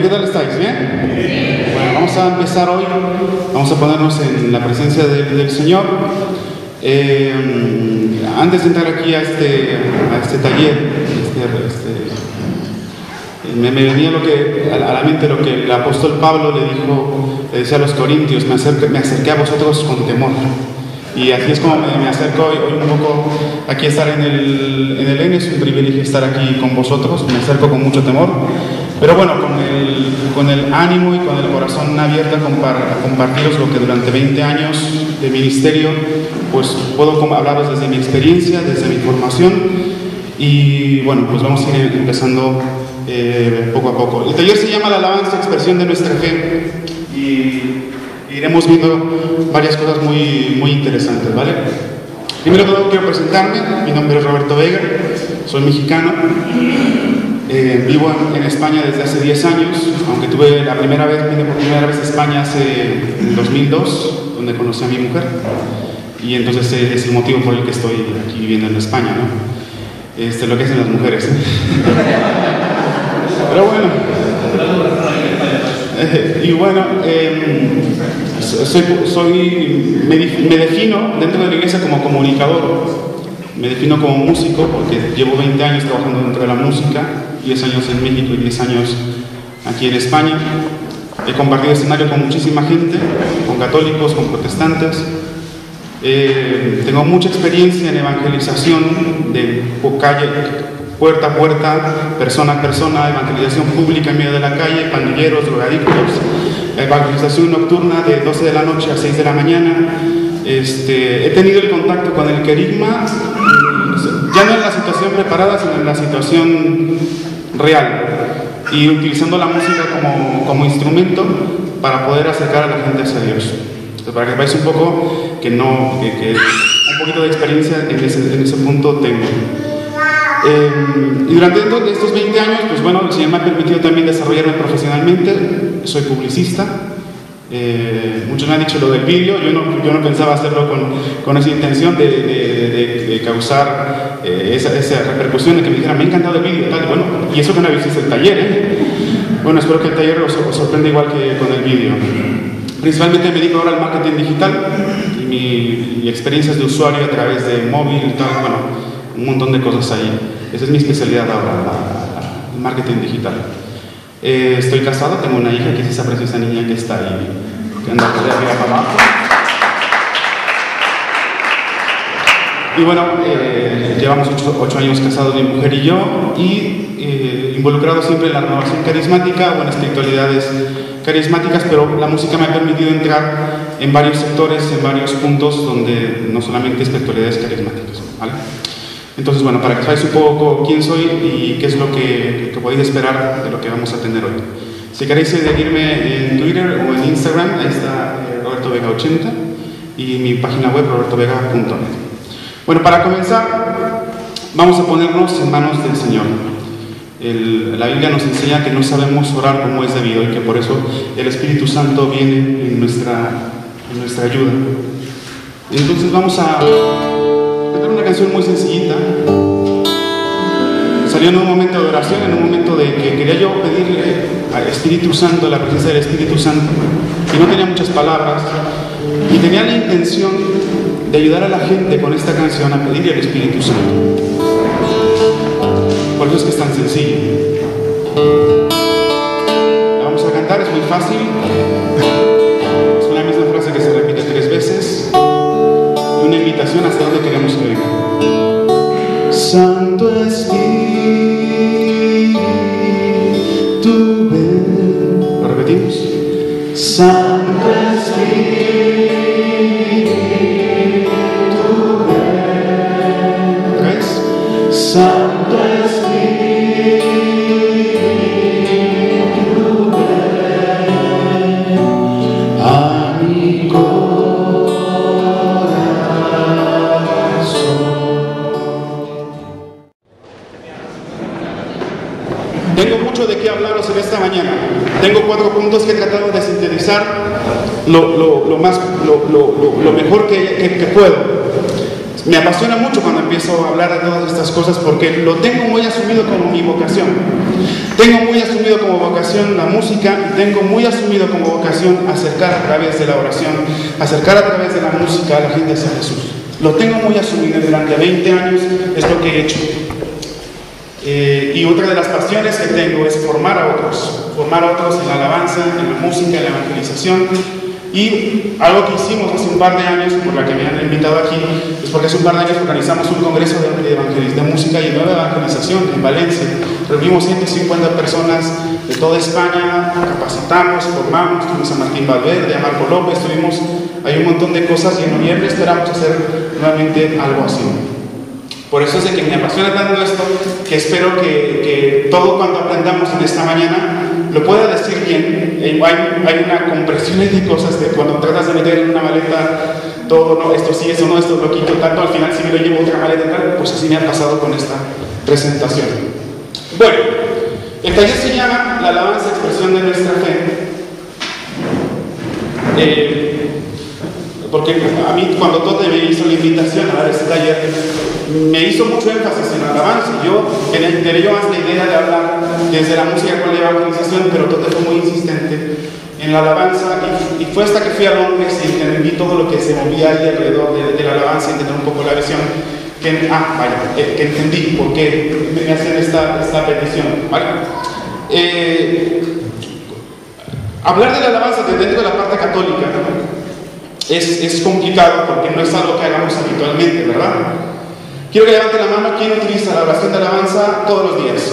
¿qué tal estáis? ¿Bien? Bueno, vamos a empezar hoy, vamos a ponernos en la presencia del Señor. Antes de entrar aquí a este taller, me venía a la mente lo que el apóstol Pablo le decía a los corintios: me acerqué a vosotros con temor. Y así es como me acerco hoy un poco aquí a estar en el N. Es un privilegio estar aquí con vosotros, me acerco con mucho temor, pero bueno, con el ánimo y con el corazón abierto a compartiros lo que durante 20 años de ministerio pues puedo hablaros desde mi experiencia, desde mi formación. Y bueno, pues vamos a ir empezando poco a poco. El taller se llama La alabanza, expresión de nuestra fe, y iremos viendo varias cosas muy interesantes, ¿vale? Primero de todo quiero presentarme. Mi nombre es Roberto Vega, soy mexicano, vivo en España desde hace 10 años, aunque vine por primera vez a España en 2002, donde conocí a mi mujer, y entonces es el motivo por el que estoy aquí viviendo en España, ¿no? Lo que hacen las mujeres, ¿eh? Pero bueno, y bueno, me defino dentro de la iglesia como comunicador, me defino como músico, porque llevo 20 años trabajando dentro de la música, 10 años en México y 10 años aquí en España. He compartido escenario con muchísima gente, con católicos, con protestantes. Tengo mucha experiencia en evangelización de calle, puerta a puerta, persona a persona, evangelización pública en medio de la calle, pandilleros, drogadictos, evangelización nocturna de 12 de la noche a 6 de la mañana. He tenido el contacto con el querigma, ya no en la situación preparada, sino en la situación real, y utilizando la música como instrumento para poder acercar a la gente hacia Dios. Entonces, para que veáis un poco que un poquito de experiencia en ese punto tengo. Y durante estos 20 años, pues bueno, el Señor me ha permitido también desarrollarme profesionalmente. Soy publicista. Muchos me han dicho lo del vídeo. Yo no pensaba hacerlo con esa intención de causar esa repercusión, de que me dijeran: me ha encantado el vídeo, tal. Bueno, y eso que no habéis visto el taller, ¿eh? Bueno, espero que el taller os sorprenda igual que con el vídeo. Principalmente me dedico ahora al marketing digital, y mi experiencias de usuario a través de móvil, tal, bueno, un montón de cosas ahí. Esa es mi especialidad ahora, el marketing digital. Estoy casado, tengo una hija, que es esa preciosa niña que está ahí, que anda de arriba para abajo. Y bueno, llevamos 8 años casados, mi mujer y yo, y involucrados siempre en la renovación carismática o en espiritualidades carismáticas, pero la música me ha permitido entrar en varios sectores, en varios puntos donde no solamente espiritualidades carismáticas, ¿vale? Entonces, bueno, para que sabáis un poco quién soy y qué es lo que podéis esperar de lo que vamos a tener hoy. Si queréis seguirme en Twitter o en Instagram, ahí está Roberto Vega 80, y mi página web robertovega.net. Bueno, para comenzar, vamos a ponernos en manos del Señor. La Biblia nos enseña que no sabemos orar como es debido, y que por eso el Espíritu Santo viene en nuestra ayuda. Entonces vamos a cantar una canción muy sencillita. Salió en un momento de oración, en un momento de que quería yo pedirle al Espíritu Santo, la presencia del Espíritu Santo, y no tenía muchas palabras, y tenía la intención de ayudar a la gente con esta canción a pedirle al Espíritu Santo. Por eso es que es tan sencillo. La vamos a cantar, es muy fácil. Es una misma frase que se repite 3 veces, y una invitación hasta donde queremos que venga. Santo Espíritu, ven. ¿Lo repetimos? Santo Espíritu, ven. ¿Otra vez? Santo Espíritu, ven a mi corazón. Tengo mucho de qué hablaros en esta mañana. Tengo 4 puntos que he tratado de sintetizar lo mejor que puedo. Me apasiona mucho cuando empiezo a hablar de todas estas cosas porque lo tengo muy asumido como mi vocación. Tengo muy asumido como vocación la música y tengo muy asumido como vocación acercar a través de la oración, acercar a través de la música a la gente hacia Jesús. Lo tengo muy asumido durante 20 años, es lo que he hecho. Y otra de las pasiones que tengo es formar a otros en la alabanza, en la música, en la evangelización. Y algo que hicimos hace un par de años, por la que me han invitado aquí, es porque hace un par de años organizamos un congreso de música y nueva evangelización en Valencia. Reunimos 150 personas de toda España, capacitamos, formamos, tuvimos a Martín Valverde, a Marco López, hay un montón de cosas y en noviembre esperamos hacer nuevamente algo así. Por eso es de que me apasiona tanto esto, que espero que todo cuanto aprendamos en esta mañana lo pueda decir bien. Hay una compresión de cosas de cuando tratas de meter en una maleta todo, no, esto sí, eso no, esto lo quito tanto, al final si me lo llevo otra maleta tal, pues así me ha pasado con esta presentación. Bueno, el taller se llama La alabanza, expresión de nuestra fe. Porque a mí cuando Tote me hizo la invitación a dar este taller, me hizo mucho énfasis en la alabanza. Yo tenía más la idea de hablar desde la música con la evangelización, pero Tote fue muy insistente en la alabanza y fue hasta que fui a Londres y entendí todo lo que se movía ahí alrededor de la alabanza y entender un poco la visión que entendí por qué me hacían esta petición, ¿vale? Hablar de la alabanza dentro de la parte católica es complicado porque no es algo que hagamos habitualmente, ¿verdad? Quiero que levante la mano quien utiliza la oración de alabanza todos los días.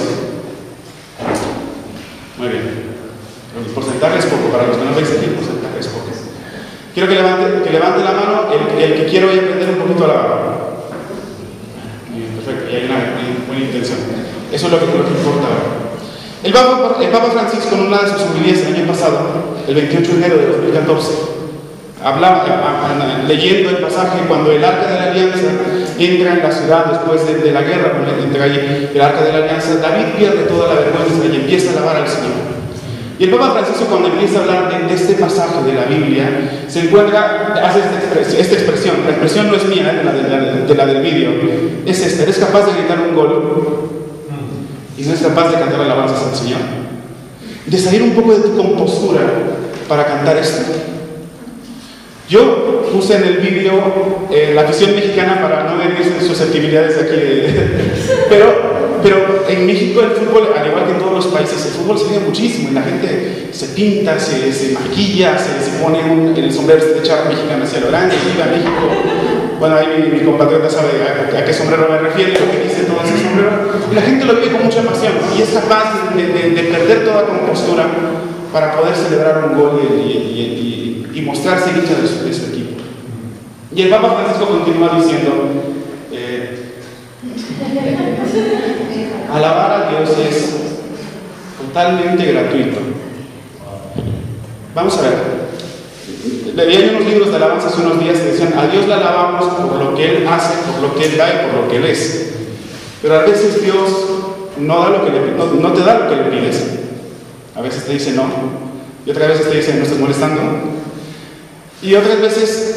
Muy bien. El porcentaje es poco, para los que no veis aquí el porcentaje es poco. Quiero que levante la mano el que quiere hoy aprender un poquito a alabar. Perfecto, y hay una buena intención. Eso es lo que importa ahora. El Papa Francisco, en una de sus homilías el año pasado, el 28 de enero de 2014, hablaba, leyendo el pasaje, cuando el Arca de la Alianza entra en la ciudad después de la guerra, entra ahí el Arca de la Alianza, David pierde toda la vergüenza y empieza a alabar al Señor. Y el Papa Francisco, cuando empieza a hablar de este pasaje de la Biblia, se encuentra, hace esta expresión. La expresión no es mía, de la del vídeo, es esta: eres capaz de gritar un gol y no es capaz de cantar alabanzas al Señor, de salir un poco de tu compostura para cantar esto. Yo puse en el vídeo la afición mexicana para no herir susceptibilidades de aquí, pero en México el fútbol, al igual que en todos los países, el fútbol se vive muchísimo y la gente se pinta, se maquilla, se pone el sombrero estrechado mexicano hacia lo grande, viva México. Bueno, ahí mi compatriota sabe a qué sombrero me refiero, lo que dice todo ese sombrero, y la gente lo vive con mucha pasión y es capaz de perder toda compostura para poder celebrar un gol y mostrarse hincha de su equipo. Y el Papa Francisco continúa diciendo, alabar a Dios es totalmente gratuito. Vamos a ver, leí unos libros de alabanza hace unos días que decían: a Dios le alabamos por lo que Él hace, por lo que Él da y por lo que Él es. Pero a veces Dios no te da lo que le pides. A veces te dice no, y otras veces te dice no estás molestando, y otras veces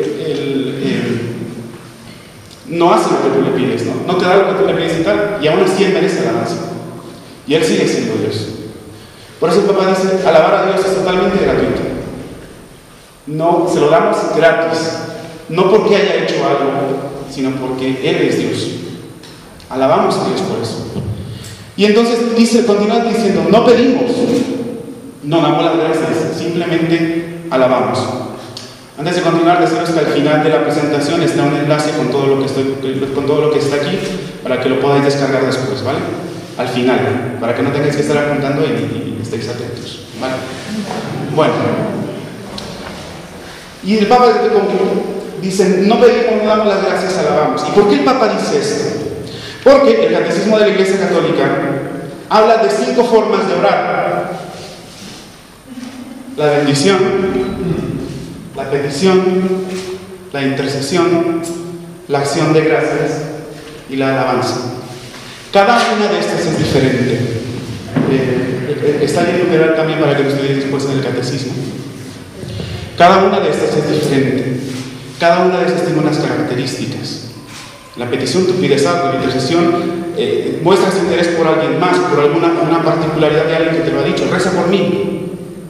no hace lo que tú le pides, no te da lo que tú le pides y tal, y aún así Él merece alabanza, y Él sigue siendo Dios. Por eso el Papa dice: alabar a Dios es totalmente gratuito. No, se lo damos gratis, no porque haya hecho algo, sino porque Él es Dios. Alabamos a Dios por eso. Y entonces continúa diciendo: no pedimos, no damos las gracias, simplemente alabamos. Antes de continuar, deciros que al final de la presentación está un enlace con todo lo que está aquí, para que lo podáis descargar después, ¿vale? Al final, para que no tengáis que estar apuntando y estéis atentos, ¿vale? Bueno, y el Papa dice: no pedimos, no damos las gracias, alabamos. ¿Y por qué el Papa dice esto? Porque el Catecismo de la Iglesia Católica habla de 5 formas de orar: la bendición, la petición, la intercesión, la acción de gracias y la alabanza. Cada una de estas es diferente. Está bien numeral también para que lo estudiéis después en el catecismo. Cada una de estas es diferente. Cada una de estas tiene unas características. La petición, tú pides algo, la intercesión, muestras interés por alguien más, por una particularidad de alguien que te lo ha dicho, reza por mí.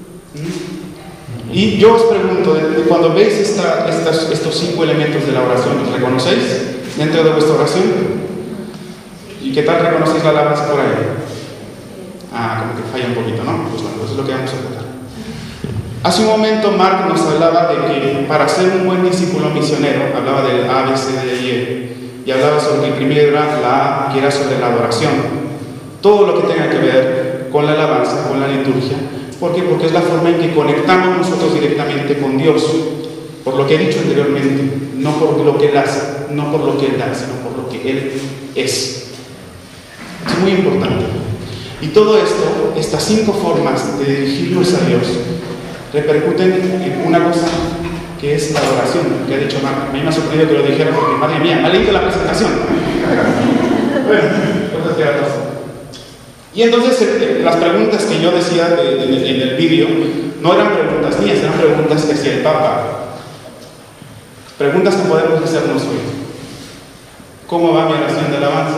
Y yo os pregunto, cuando veis estos 5 elementos de la oración, ¿los reconocéis dentro de vuestra oración? ¿Y qué tal reconocéis la alabanza por ahí? Como que falla un poquito, ¿no? Pues bueno, eso es lo que vamos a tratar. Hace un momento Mark nos hablaba de que para ser un buen discípulo misionero, hablaba del A, B, C, D, I, E, y hablaba sobre que el primero era la A, que era sobre la adoración. Todo lo que tenga que ver con la alabanza, con la liturgia. ¿Por qué? Porque es la forma en que conectamos nosotros directamente con Dios. Por lo que he dicho anteriormente, no por lo que Él hace, no por lo que Él da, sino por lo que Él es. Es muy importante. Y todo esto, estas 5 formas de dirigirnos a Dios, repercuten en una cosa que es la adoración, que ha dicho Mark. A mí me ha sorprendido que lo dijera porque, madre mía, me ha leído la presentación. Bueno, cosas que pasan. Y entonces las preguntas que yo decía en el vídeo no eran preguntas mías, eran preguntas que hacía el Papa. Preguntas que podemos hacernos hoy. ¿Cómo va mi oración de alabanza?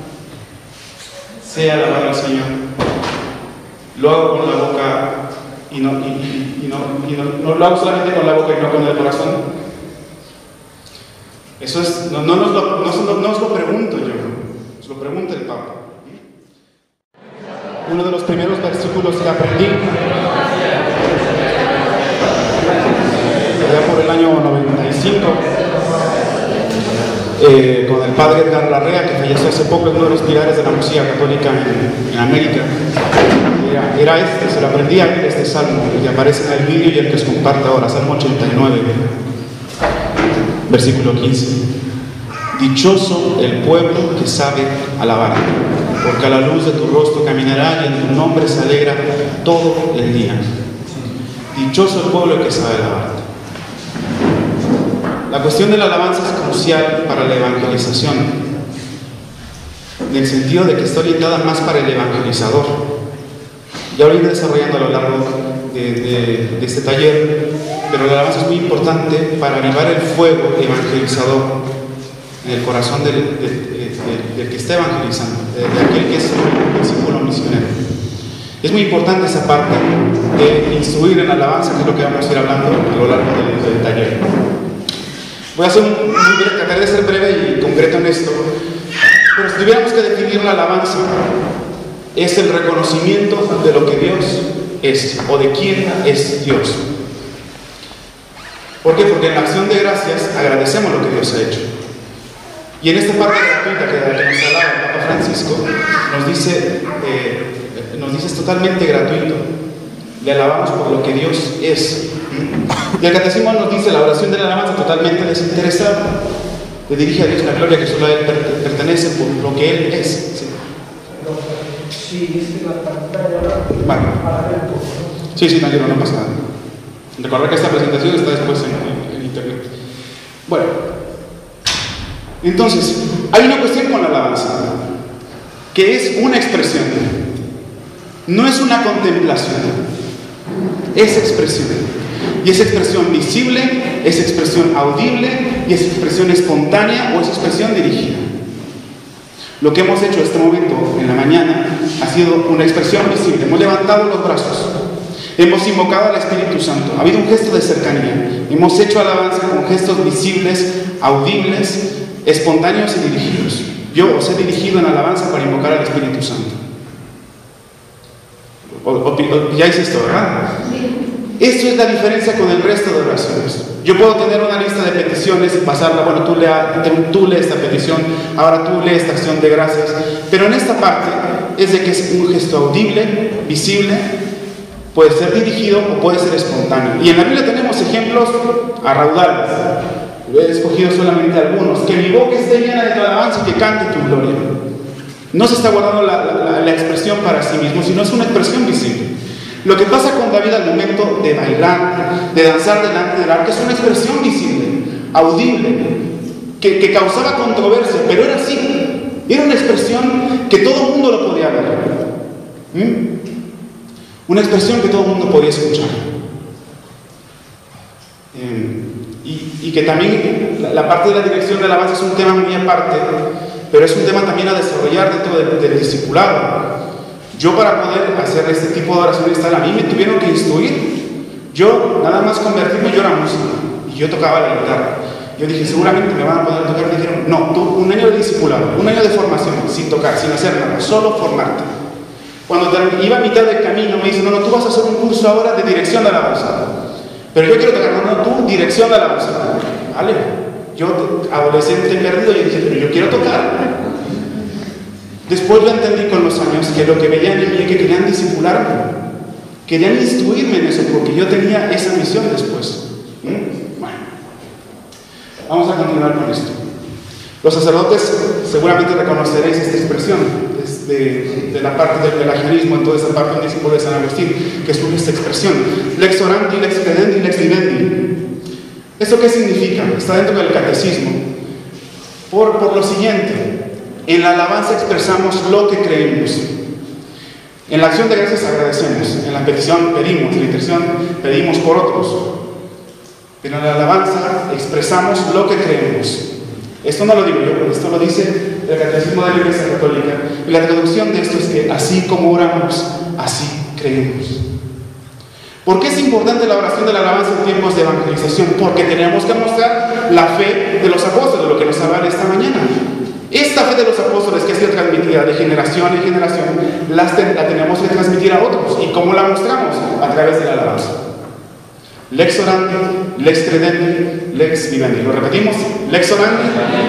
Sé alabar al Señor. Lo hago con la boca y no lo hago solamente con la boca y no con el corazón. Eso es, no os lo pregunto yo, os lo pregunta el Papa. Uno de los primeros versículos que aprendí allá por el año 95 con el padre Edgar Larrea, que falleció hace poco, es uno de los pilares de la música católica en América. Era se lo aprendí a él, este salmo, el que aparece en el vídeo y el que os comparto ahora, Salmo 89, versículo 15. Dichoso el pueblo que sabe alabar, porque a la luz de tu rostro caminará y en tu nombre se alegra todo el día. Dichoso el pueblo que sabe alabar. La cuestión de la alabanza es crucial para la evangelización, en el sentido de que está orientada más para el evangelizador. Ya lo iré desarrollando a lo largo de este taller, pero la alabanza es muy importante para avivar el fuego evangelizador en el corazón del que está evangelizando, de aquel que es un discípulo misionero. Es muy importante esa parte de instruir en alabanza, que es lo que vamos a ir hablando a lo largo del taller. Voy a tratar de ser breve y concreto en esto, pero si tuviéramos que definir la alabanza, es el reconocimiento de lo que Dios es, o de quién es Dios. ¿Por qué? Porque en la acción de gracias agradecemos lo que Dios ha hecho. Y en esta parte gratuita que nos hablaba el Papa Francisco, nos dice es totalmente gratuito. Le alabamos por lo que Dios es. Y el catecismo nos dice la oración de la alabanza totalmente desinteresada. Le dirige a Dios la gloria que solo a Él pertenece por lo que Él es. Sí, es la pantalla. Vale. Sí, no pasa nada. Recordad que esta presentación está después en internet. Bueno, entonces, hay una cuestión con la alabanza, que es una expresión. No es una contemplación, es expresión. Y es expresión visible, es expresión audible, y es expresión espontánea o es expresión dirigida. Lo que hemos hecho en este momento, en la mañana, ha sido una expresión visible. Hemos levantado los brazos, hemos invocado al Espíritu Santo, ha habido un gesto de cercanía. Hemos hecho alabanza con gestos visibles, audibles, espontáneos y dirigidos. Yo os he dirigido en alabanza para invocar al Espíritu Santo. Ya hice esto, ¿verdad? Esto es la diferencia con el resto de oraciones. Yo puedo tener una lista de peticiones y pasarla, bueno, tú lee esta petición, ahora tú lee esta acción de gracias, pero en esta parte es de que es un gesto audible, visible, puede ser dirigido o puede ser espontáneo. Y en la Biblia tenemos ejemplos a raudales. He escogido solamente algunos. Que mi boca esté llena de tu alabanza y que cante tu gloria. No se está guardando la expresión para sí mismo, sino es una expresión visible. Lo que pasa con David al momento de bailar, de danzar delante del arca, es una expresión visible, audible, que causaba controversia, pero era así. Era una expresión que todo el mundo lo podía ver. Una expresión que todo el mundo podía escuchar. Y que también la parte de la dirección de alabanza es un tema muy aparte, pero es un tema también a desarrollar dentro del discipulado. Yo, para poder hacer este tipo de oraciones tal, a mí me tuvieron que instruir. Yo nada más convertirme, yo era músico y yo tocaba la guitarra. Yo dije, seguramente me van a poder tocar. Me dijeron, no, tú un año de discipulado, un año de formación, sin tocar, sin hacer nada, solo formarte. Cuando iba a mitad del camino me dicen, no, tú vas a hacer un curso ahora de dirección de alabanza. Pero yo quiero tocar, no, tú dirección de alabanza. Vale, yo adolescente perdido, yo dije, pero yo quiero tocar. Después yo entendí con los años que lo que veían en mí es que querían discipularme, querían instruirme en eso, porque yo tenía esa misión después. Bueno, vamos a continuar con esto. Los sacerdotes seguramente reconoceréis esta expresión de la parte del pelagianismo, en toda esa parte del discípulo de San Agustín, que surge esta expresión: lex orandi, lex credendi, lex vivendi. ¿Esto qué significa? Está dentro del catecismo. Por lo siguiente: en la alabanza expresamos lo que creemos. En la acción de gracias agradecemos. En la petición pedimos. En la intercesión pedimos por otros. Pero en la alabanza expresamos lo que creemos. Esto no lo digo yo, esto lo dice el Catecismo de la Iglesia Católica. Y la traducción de esto es que así como oramos, así creemos. ¿Por qué es importante la oración de la alabanza en tiempos de evangelización? Porque tenemos que mostrar la fe de los apóstoles, de lo que nos habla esta mañana. Esta fe de los apóstoles, que ha sido transmitida de generación en generación, la tenemos que transmitir a otros. ¿Y cómo la mostramos? A través de la alabanza. Lex orandi, lex credendi, lex vivendi. ¿Lo repetimos? Lex orandi,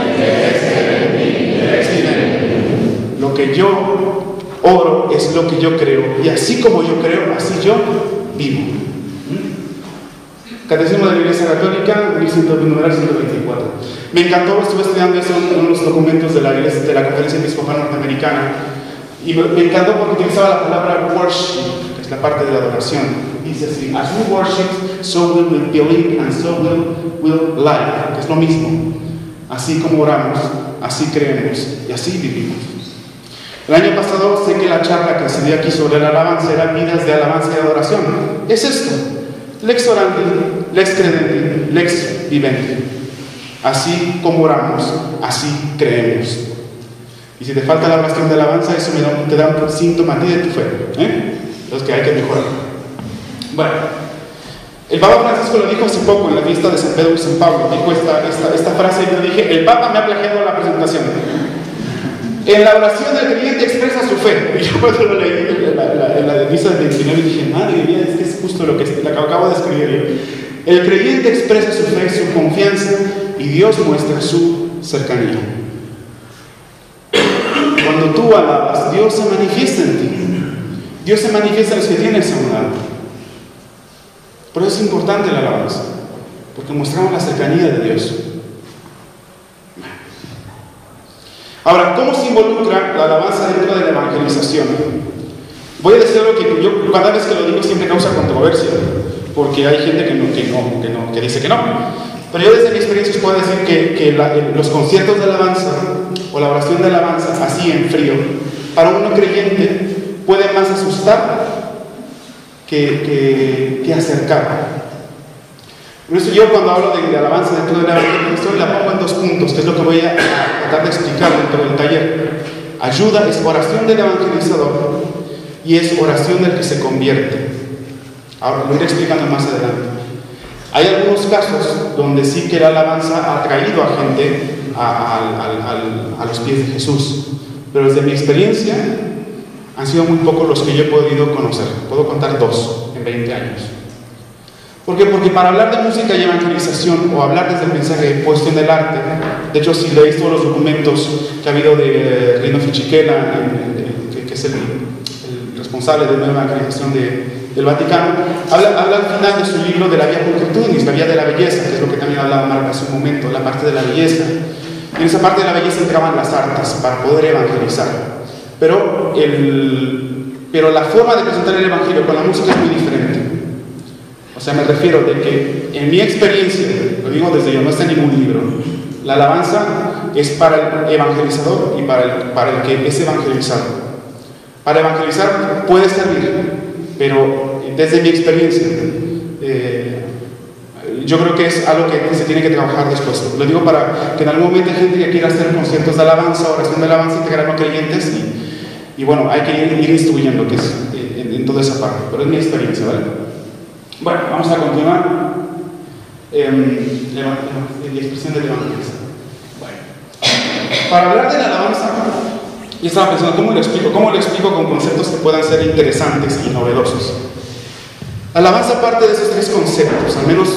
lex vivendi. Lo que yo oro es lo que yo creo. Y así como yo creo, así yo vivo. Catecismo de la Iglesia Católica, 1124. Me encantó, estuve estudiando eso en unos documentos de la Conferencia Episcopal Norteamericana, y me encantó porque utilizaba la palabra worship, que es la parte de la adoración. Dice así: as we worship, so we will believe and so will live, que es lo mismo. Así como oramos, así creemos y así vivimos. El año pasado sé que la charla que se dio aquí sobre la alabanza era vidas de alabanza y adoración. Es esto: lex orandi, lex credendi, lex vivendi. Así como oramos, así creemos. Y si te falta la oración de alabanza, eso te da un síntoma a ti de tu fe. Entonces, que hay que mejorar. Bueno, el Papa Francisco lo dijo hace poco en la fiesta de San Pedro y San Pablo. Dijo esta frase y yo dije: el Papa me ha plagiado la presentación. En la oración del creyente expresa su fe. Y yo cuando lo leí en la misa del 29 dije: madre mía, es que es justo lo que acabo de escribir. El creyente expresa su fe, su confianza, y Dios muestra su cercanía. Cuando tú alabas, Dios se manifiesta en ti. Dios se manifiesta en los que tienes a un lado. Por eso es importante la alabanza, porque mostramos la cercanía de Dios. Ahora, ¿cómo se involucra la alabanza dentro de la evangelización? Voy a decir algo que yo cada vez que lo digo siempre causa controversia, porque hay gente que dice que no. Pero yo desde mi experiencia os puedo decir que los conciertos de alabanza o la oración de alabanza, así en frío, para uno creyente puede más asustar que acercar. Por eso yo, cuando hablo de alabanza dentro de la evangelización, la pongo en 2 puntos, que es lo que voy a tratar de explicar dentro del taller. Ayuda es oración del evangelizador y es oración del que se convierte. Ahora lo iré explicando más adelante. Hay algunos casos donde sí que la alabanza ha traído a gente a los pies de Jesús, pero desde mi experiencia han sido muy pocos los que yo he podido conocer. Puedo contar 2 en 20 años. ¿Por qué? Porque para hablar de música y evangelización, o hablar desde el mensaje puesto en el arte, de hecho, si leéis todos los documentos que ha habido de Rino Fisichella, que es el responsable de la evangelización del Vaticano, habla al final de su libro de la Via Pulcritudinis, la vía de la belleza, que es lo que también hablaba Marc hace un momento, la parte de la belleza. Y en esa parte de la belleza entraban las artes para poder evangelizar. Pero la forma de presentar el evangelio con la música es muy diferente. O sea, me refiero de que en mi experiencia, lo digo desde yo, no está en ningún libro, la alabanza es para el evangelizador y para el que es evangelizado. Para evangelizar puede servir, pero desde mi experiencia, yo creo que es algo que se tiene que trabajar después. Lo digo para que en algún momento hay gente que quiera hacer conciertos de alabanza, oración de alabanza, integrar no creyentes, y bueno, hay que ir instruyendo que es en toda esa parte, pero es mi experiencia, ¿vale? Bueno, vamos a continuar. La expresión del evangelio. Bueno, para hablar de la alabanza, yo estaba pensando, ¿cómo lo explico? ¿Cómo lo explico con conceptos que puedan ser interesantes y novedosos? Alabanza parte de esos tres conceptos, al menos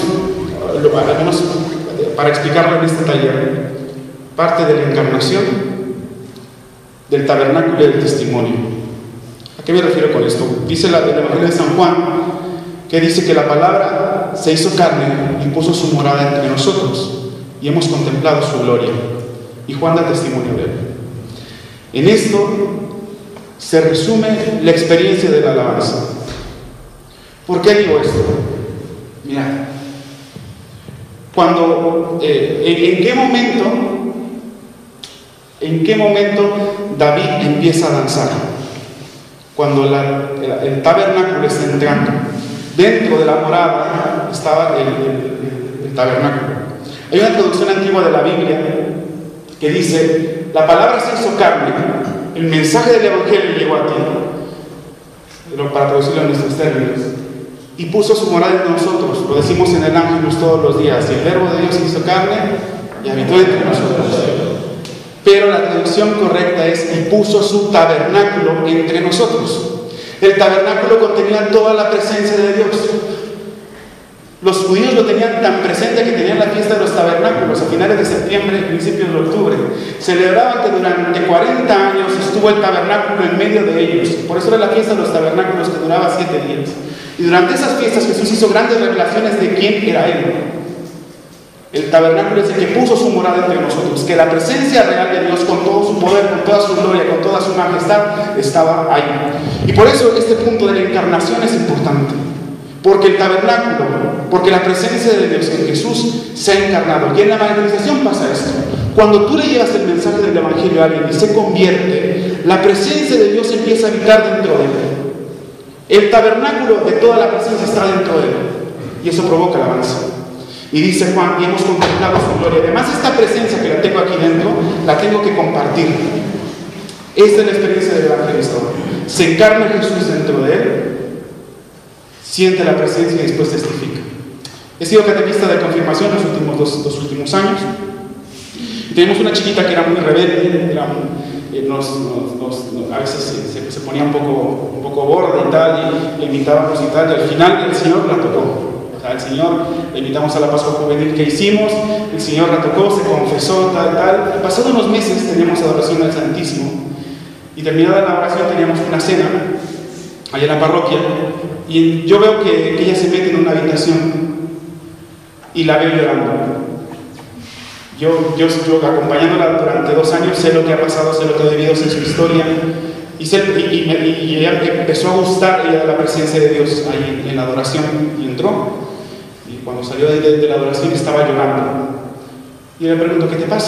para explicarlo en este taller. Parte de la encarnación, del tabernáculo y del testimonio. ¿A qué me refiero con esto? Dice el Evangelio de San Juan, que dice que la palabra se hizo carne y puso su morada entre nosotros, y hemos contemplado su gloria. Y Juan da testimonio de él. En esto se resume la experiencia de la alabanza. ¿Por qué digo esto? Mirad, cuando, ¿en qué momento David empieza a danzar? Cuando el tabernáculo está entrando. Dentro de la morada estaba el tabernáculo. Hay una traducción antigua de la Biblia que dice: la palabra se hizo carne, el mensaje del Evangelio llegó a ti, para traducirlo en nuestros términos, y puso su morada en nosotros. Lo decimos en el Ángelus todos los días: el verbo de Dios se hizo carne y habitó entre nosotros. Pero la traducción correcta es: y puso su tabernáculo entre nosotros. El tabernáculo contenía toda la presencia de Dios. Los judíos lo tenían tan presente que tenían la fiesta de los tabernáculos a finales de septiembre y principios de octubre. Celebraban que durante 40 años estuvo el tabernáculo en medio de ellos. Por eso era la fiesta de los tabernáculos, que duraba 7 días. Y durante esas fiestas Jesús hizo grandes revelaciones de quién era Él. El tabernáculo es el que puso su morada entre nosotros, que la presencia real de Dios, con todo su poder, con toda su gloria, con toda su majestad, estaba ahí. Y por eso este punto de la encarnación es importante, porque el tabernáculo, porque la presencia de Dios en Jesús se ha encarnado. Y en la evangelización pasa esto: cuando tú le llevas el mensaje del Evangelio a alguien y se convierte, la presencia de Dios empieza a habitar dentro de él. El tabernáculo de toda la presencia está dentro de él, y eso provoca alabanza. Y dice Juan: y hemos contemplado su gloria. Además, esta presencia que la tengo aquí dentro, la tengo que compartir. Esta es la experiencia del evangelista. Se encarna Jesús dentro de él, siente la presencia y después testifica. He sido catequista de confirmación los dos últimos años. Y tenemos una chiquita que era muy rebelde, a veces se ponía un poco borda y tal, y le invitábamos y tal, y al final el Señor la tocó. Al Señor le invitamos a la Pascua Juvenil que hicimos, el Señor la tocó, se confesó, tal. Y pasados unos meses teníamos adoración al Santísimo, y terminada la oración teníamos una cena allá en la parroquia, y yo veo que ella se mete en una habitación y la veo llorando. Yo acompañándola durante 2 años, sé lo que ha pasado, sé lo que ha vivido, sé su historia, y ella empezó a gustar de la presencia de Dios ahí en la adoración, y entró. Y cuando salió de la adoración estaba llorando. Y yo le pregunto: ¿qué te pasa?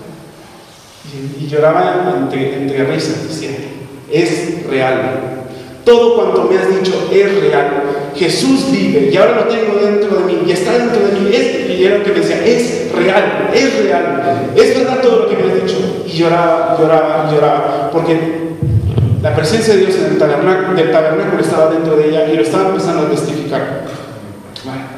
Y lloraba entre risas, decía: es real. Todo cuanto me has dicho es real. Jesús vive y ahora lo tengo dentro de mí y está dentro de mí. Y era lo que me decía: es real, es real. Es verdad todo lo que me has dicho. Y lloraba, porque la presencia de Dios en el tabernáculo estaba dentro de ella y lo estaba empezando a testificar. Bueno.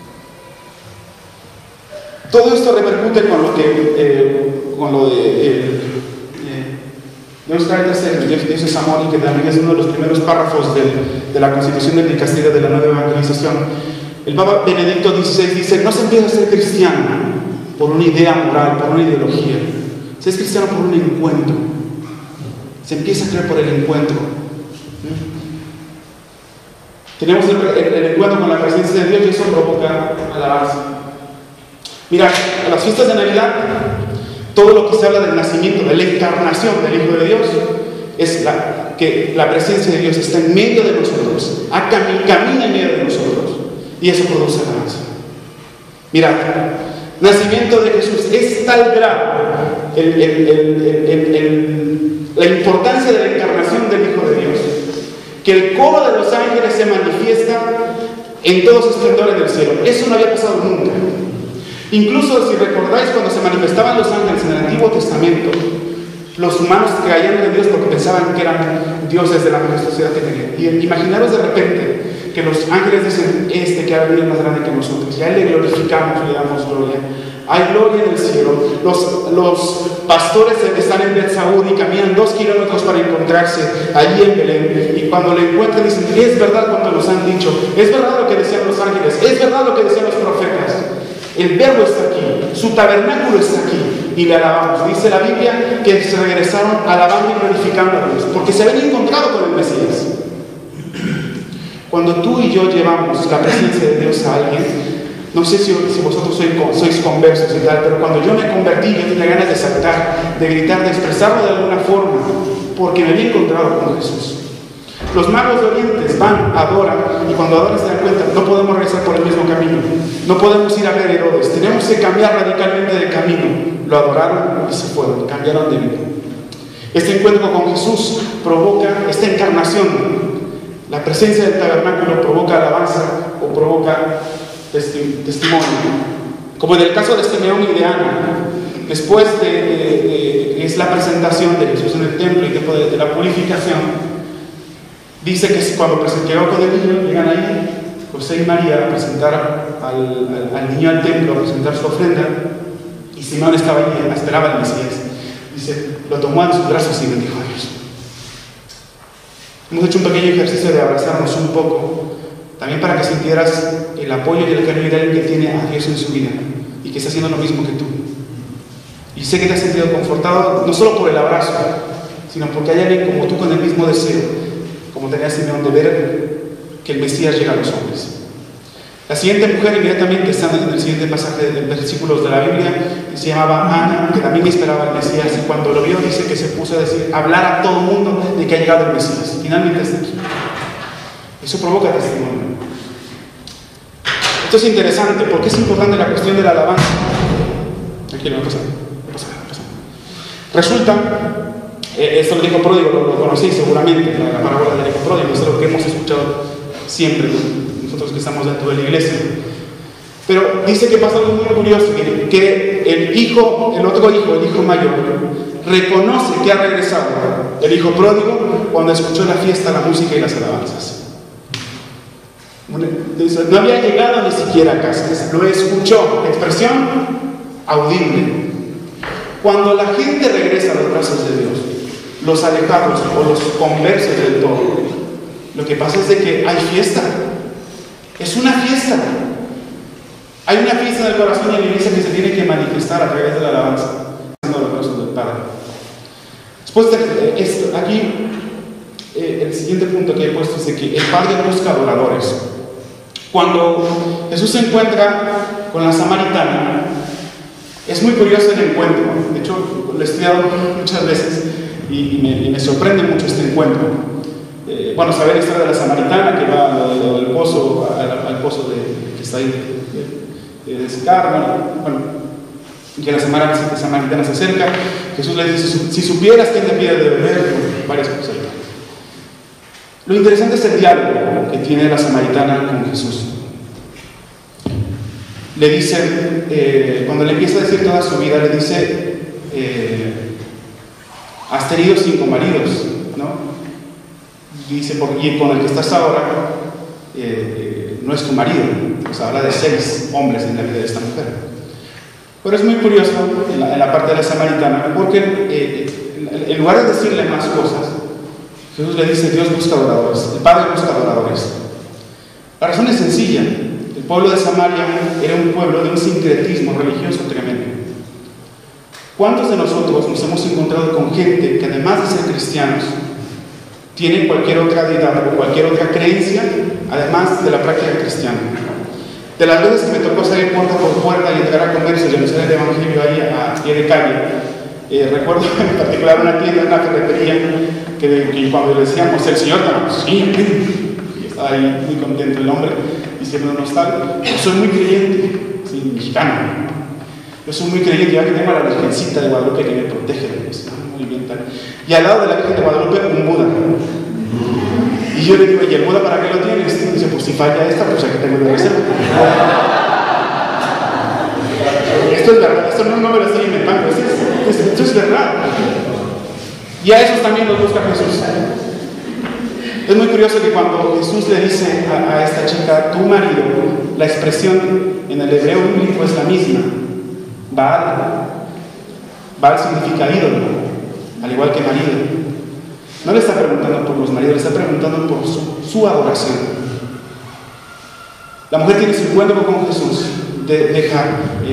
Todo esto repercute con lo de Deus Caritas Est, Dios es amor, y que también es uno de los primeros párrafos de la Constitución del Dicasterio de la Nueva Evangelización. El Papa Benedicto XVI dice: no se empieza a ser cristiano por una idea moral, por una ideología. Se es cristiano por un encuentro. Se empieza a creer por el encuentro. Tenemos el encuentro con la presencia de Dios, y eso provoca alabanza. Mira, a las fiestas de Navidad, todo lo que se habla del nacimiento, de la encarnación del Hijo de Dios, es que la presencia de Dios está en medio de nosotros, camina en medio de nosotros, y eso produce alabanza. Mirad, nacimiento de Jesús es tal grado la importancia de la encarnación del Hijo de Dios, que el coro de los ángeles se manifiesta en todos los esplendores del cielo. Eso no había pasado nunca. Incluso si recordáis cuando se manifestaban los ángeles en el Antiguo Testamento, los humanos creían en Dios porque pensaban que eran dioses de la majestuosidad que tenían. Y imaginaros de repente que los ángeles dicen, que ha venido más grande que nosotros, y a él le glorificamos y le damos gloria. Hay gloria en el cielo. Los pastores están en Betsaúd y caminan 2 kilómetros para encontrarse allí en Belén, y cuando le encuentran dicen, es verdad cuanto nos han dicho, es verdad lo que decían los ángeles, es verdad lo que decían los profetas. El verbo está aquí, su tabernáculo está aquí, y le alabamos. Dice la Biblia que se regresaron alabando y glorificando a Dios, porque se habían encontrado con el Mesías. Cuando tú y yo llevamos la presencia de Dios a alguien, no sé si vosotros sois conversos y tal, pero cuando yo me convertí, yo tenía ganas de saltar, de gritar, de expresarlo de alguna forma, porque me había encontrado con Jesús. Los magos de Oriente van, adoran, y cuando adoran se dan cuenta, no podemos regresar por el mismo camino, no podemos ir a ver Herodes, tenemos que cambiar radicalmente de camino. Lo adoraron y se fueron, cambiaron de vida. Este encuentro con Jesús provoca esta encarnación. La presencia del tabernáculo provoca alabanza o provoca testimonio. Como en el caso de Simeón y de Ana, después de es la presentación de Jesús en el templo y después de la purificación, dice que cuando llegó con el niño, llegan ahí José y María a presentar al niño al templo, a presentar su ofrenda, y Simeón estaba allí, esperaba al Mesías. Dice, lo tomó en sus brazos y bendijo a Dios. Hemos hecho un pequeño ejercicio de abrazarnos un poco, también para que sintieras el apoyo y el cariño de alguien que tiene a Dios en su vida y que está haciendo lo mismo que tú. Y sé que te has sentido confortado, no solo por el abrazo, sino porque hay alguien como tú con el mismo deseo, como tenía Simeón, de ver que el Mesías llega a los hombres. La siguiente mujer, inmediatamente está en el siguiente pasaje de versículos de la Biblia, se llamaba Ana, que también esperaba al Mesías, y cuando lo vio dice que se puso a hablar a todo el mundo de que ha llegado el Mesías. Finalmente está aquí. Eso provoca testimonio. Esto es interesante porque es importante la cuestión de la alabanza. Aquí no pasa. Resulta, esto lo dijo Pródigo, lo conocéis seguramente, la parábola del hijo pródigo, es lo que hemos escuchado siempre nosotros que estamos dentro de la iglesia. Pero dice que pasa algo muy curioso, que el otro hijo, el hijo mayor, reconoce que ha regresado el hijo pródigo cuando escuchó la fiesta, la música y las alabanzas. No había llegado ni siquiera a casa, lo escuchó, expresión audible. Cuando la gente regresa a los brazos de Dios, los alejados o los conversos del todo, lo que pasa es de que hay fiesta. Es una fiesta. Hay una fiesta en el corazón y en la iglesia que se tiene que manifestar a través de la alabanza, a los brazos del Padre. Después de esto, aquí el siguiente punto que he puesto es de que el Padre busca adoradores. Cuando Jesús se encuentra con la samaritana, es muy curioso el encuentro. De hecho, lo he estudiado muchas veces y me sorprende mucho este encuentro. Saber la historia de la samaritana que va del pozo al pozo que está ahí de Sicar, que la samaritana se acerca. Jesús le dice, si supieras quién te pide de beber, varias cosas. Lo interesante es el diálogo que tiene la samaritana con Jesús. Le dice, cuando le empieza a decir toda su vida, le dice, has tenido 5 maridos, ¿no? Dice, y con el que estás ahora no es tu marido. Pues habla de 6 hombres en la vida de esta mujer. Pero es muy curioso en la parte de la samaritana, porque en lugar de decirle más cosas, Jesús le dice, Dios busca adoradores, el Padre busca adoradores. La razón es sencilla. El pueblo de Samaria era un pueblo de un sincretismo religioso tremendo. ¿Cuántos de nosotros nos hemos encontrado con gente que además de ser cristianos tienen cualquier otra deidad o cualquier otra creencia además de la práctica cristiana? De las veces que me tocó salir puerta por puerta y entrar a comercio y anunciar el evangelio ahí a pie de calle, recuerdo en particular una tienda, una ferretería, que cuando le decíamos el Señor, sí, y estaba ahí muy contento el hombre, diciéndonos tal, yo soy muy creyente, sí, mexicano, yo soy muy creyente, ya que tengo a la Virgencita de Guadalupe que me protege de Dios, muy bien tal. Y al lado de la Virgen de Guadalupe un Buda. Y yo le digo, ¿y el boda para qué lo tienes? Y dice, pues si falla esta, pues aquí tengo de reserva. Esto es verdad, esto no me lo estoy inventando, esto es verdad. Y a esos también los busca Jesús. Es muy curioso que cuando Jesús le dice a esta chica, tu marido, la expresión en el hebreo bíblico es la misma. Baal. Baal significa ídolo, al igual que marido. No le está preguntando por los maridos, le está preguntando por su adoración. La mujer tiene su encuentro con Jesús, deja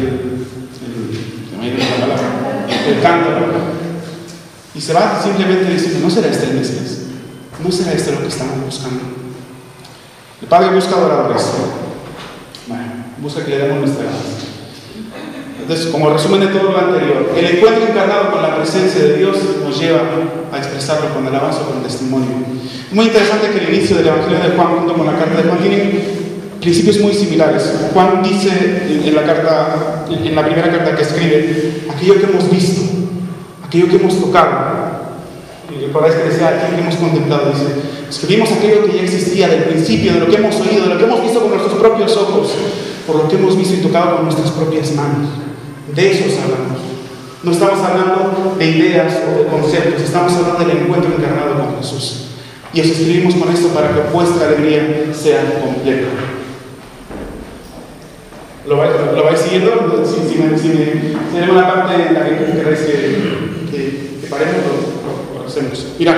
el cántaro y se va simplemente diciendo, ¿no será este el Mesías? ¿No será este lo que estamos buscando? El Padre busca adoradores. Bueno, busca que le demos nuestra alabanza. Entonces, como resumen de todo lo anterior, el encuentro encarnado con la presencia de Dios nos lleva a expresarlo con alabanza o con testimonio. Es muy interesante que el inicio del Evangelio de Juan junto con la carta de Juan tienen principios muy similares. Juan dice en la primera carta que escribe, aquello que hemos visto, aquello que hemos tocado. Y recordáis que decía, aquello que hemos contemplado, dice, escribimos aquello que ya existía del principio, de lo que hemos oído, de lo que hemos visto con nuestros propios ojos, por lo que hemos visto y tocado con nuestras propias manos. De eso hablamos. No estamos hablando de ideas o de conceptos, estamos hablando del encuentro encarnado con Jesús. Y os escribimos con esto para que vuestra alegría sea completa. ¿Lo vais siguiendo? Si hay una parte en la que queráis que paremos, lo hacemos. Mirad,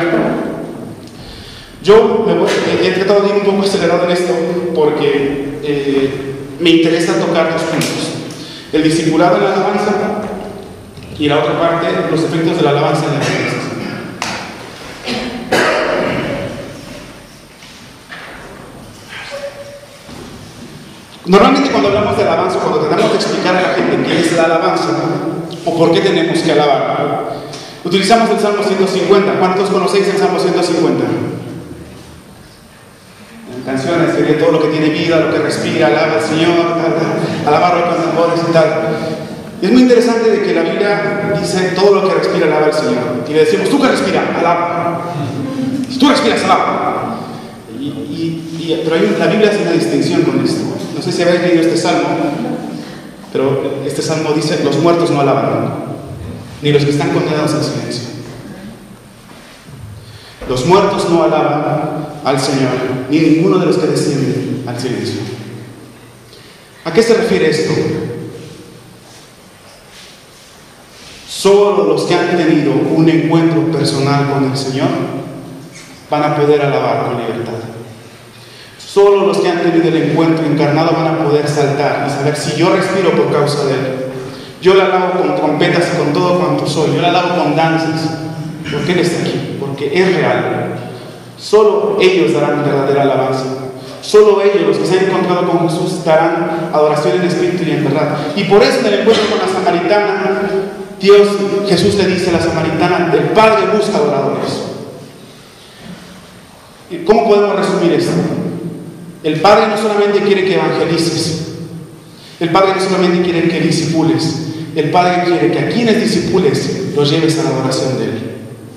yo he tratado de ir un poco acelerado en esto porque me interesa tocar dos puntos. El discipulado en la alabanza y la otra parte, los efectos de la alabanza en la iglesia. Normalmente cuando hablamos de alabanza, cuando tratamos de explicar a la gente qué es la alabanza o por qué tenemos que alabar, utilizamos el Salmo 150. ¿Cuántos conocéis el Salmo 150? Canciones, que todo lo que tiene vida, lo que respira, alaba al Señor, alabarlo con tambores y tal. Y es muy interesante de que la Biblia dice todo lo que respira, alaba al Señor. Y le decimos, tú que respiras, alaba. Si tú respiras, alaba. Pero la Biblia hace una distinción con esto. No sé si habéis leído este salmo, pero este salmo dice, los muertos no alaban, ni los que están condenados al silencio. Los muertos no alaban al Señor, ni ninguno de los que descienden al silencio. ¿A qué se refiere esto? Solo los que han tenido un encuentro personal con el Señor van a poder alabar con libertad. Solo los que han tenido el encuentro encarnado van a poder saltar y saber si yo respiro por causa de Él. Yo le alabo con trompetas y con todo cuanto soy. Yo le alabo con danzas. Porque Él está aquí, porque es real. Solo ellos darán verdadera alabanza. Solo ellos, los que se han encontrado con Jesús, darán adoración en espíritu y en verdad. Y por eso en el encuentro con la samaritana, Jesús le dice a la samaritana, el Padre busca adoradores. ¿Cómo podemos resumir esto? El Padre no solamente quiere que evangelices, el Padre no solamente quiere que disipules, el Padre quiere que a quienes disipules los lleves a la adoración de Él.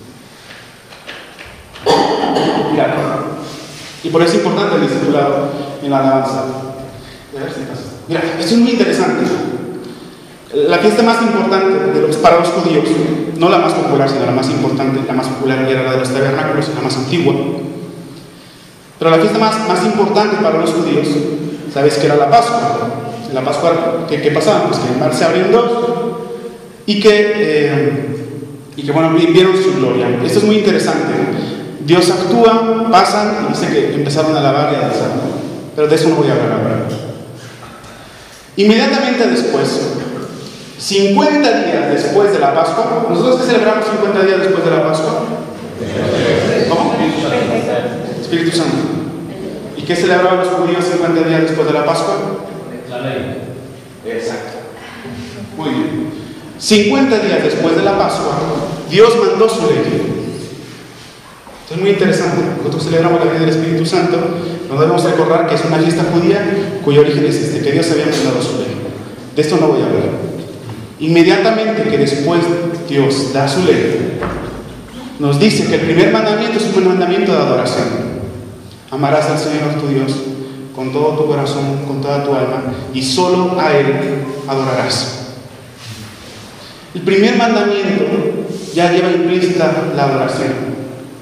Y por eso es importante el discipulado en la alabanza. Mira, esto es muy interesante. La fiesta más importante para los judíos, no la más popular, sino la más importante, la más popular era la de los tabernáculos, la más antigua. Pero la fiesta más importante para los judíos, ¿sabes qué era la Pascua? La Pascua, ¿qué pasaba? Pues que el mar se abrió en dos y que bueno, vieron su gloria. Esto es muy interesante. Dios actúa, pasan y dice que empezaron a alabar y a danzar. Pero de eso no voy a hablar ahora. Inmediatamente después, 50 días después de la Pascua, ¿nosotros qué celebramos 50 días después de la Pascua? ¿Cómo? Espíritu Santo. ¿Y qué celebraban los judíos 50 días después de la Pascua? La ley. Exacto. Muy bien. 50 días después de la Pascua, Dios mandó su ley. Esto es muy interesante. Nosotros celebramos la vida del Espíritu Santo. Nos debemos recordar que es una fiesta judía cuyo origen es que Dios había mandado su ley. De esto no voy a hablar. Inmediatamente que después Dios da su ley, nos dice que el primer mandamiento es un mandamiento de adoración. Amarás al Señor tu Dios con todo tu corazón, con toda tu alma, y solo a Él adorarás. El primer mandamiento ya lleva implícita la adoración.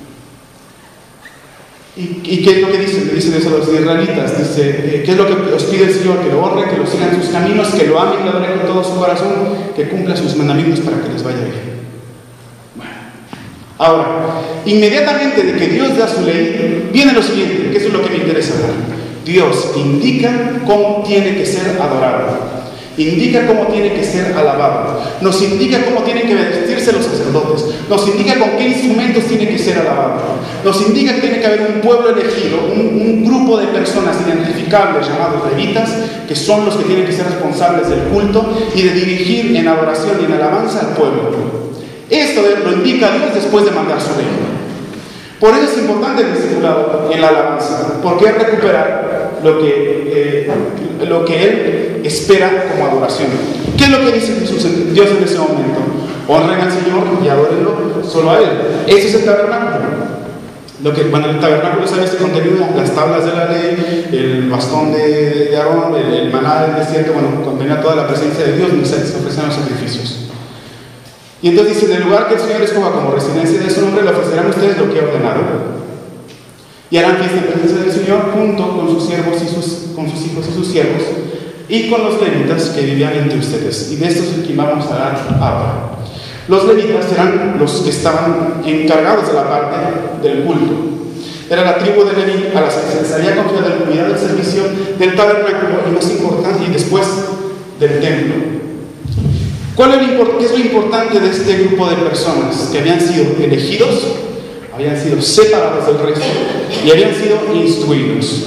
¿Y qué es lo que dice? Le dice Dios a los israelitas, dice, ¿qué es lo que os pide el Señor? Que lo honre, que lo sigan sus caminos, que lo amen y lo adoren con todo su corazón, que cumpla sus mandamientos para que les vaya bien. Bueno, ahora, inmediatamente de que Dios da su ley, viene lo siguiente, que eso es lo que me interesa hablar. Dios indica cómo tiene que ser adorado. Indica cómo tiene que ser alabado, nos indica cómo tienen que vestirse los sacerdotes, nos indica con qué instrumentos tiene que ser alabado, nos indica que tiene que haber un pueblo elegido, un grupo de personas identificables llamados levitas, que son los que tienen que ser responsables del culto y de dirigir en adoración y en alabanza al pueblo. Esto lo indica Dios después de mandar su ley. Por eso es importante el discipulado en la alabanza, porque es recuperar lo que Él espera como adoración. ¿Qué es lo que dice Dios en ese momento? Honren al Señor y adórenlo solo a Él. Ese es el tabernáculo. El tabernáculo sabe este contenido, las tablas de la ley, el bastón de Aarón, el maná del desierto, contenía toda la presencia de Dios, se ofrecen los sacrificios. Y entonces dice, en el lugar que el Señor escoja como residencia de su nombre, le ofrecerán ustedes lo que he ordenado. Y harán fiesta en presencia del Señor junto con sus siervos con sus hijos y sus siervos, y con los levitas que vivían entre ustedes. Y de estos es que vamos a dar ahora. Los levitas eran los que estaban encargados de la parte del culto. Era la tribu de Leví a las que se les había confiado el cuidado del servicio del tabernáculo y más importante, y después del templo. ¿Qué es lo importante de este grupo de personas? Que habían sido elegidos, habían sido separados del resto y habían sido instruidos.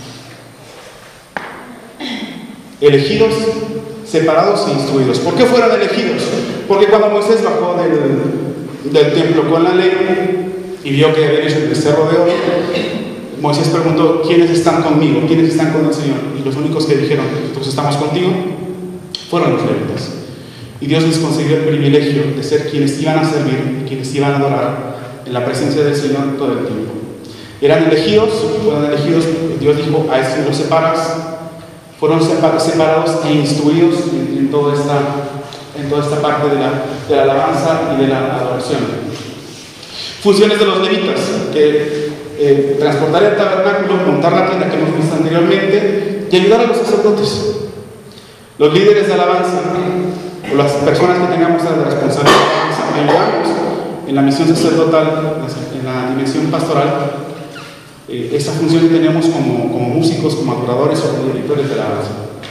Elegidos, separados e instruidos. ¿Por qué fueron elegidos? Porque cuando Moisés bajó del templo con la ley y vio que habían hecho el becerro de oro, Moisés preguntó, ¿quiénes están conmigo? ¿Quiénes están con el Señor? Y los únicos que dijeron, nosotros estamos contigo, fueron los levitas. Y Dios les concedió el privilegio de ser quienes iban a servir, quienes iban a adorar en la presencia del Señor todo el tiempo. Fueron elegidos, Dios dijo, a estos los separas. Fueron separados e instruidos en toda esta parte de la alabanza y de la adoración. Funciones de los levitas, que transportar el tabernáculo, montar la tienda que hemos visto anteriormente y ayudar a los sacerdotes. Los líderes de alabanza, o las personas que tengamos la responsabilidad de ayudarnos en la misión sacerdotal, en la dimensión pastoral, esa función que tenemos como músicos, como adoradores o como directores de alabanza.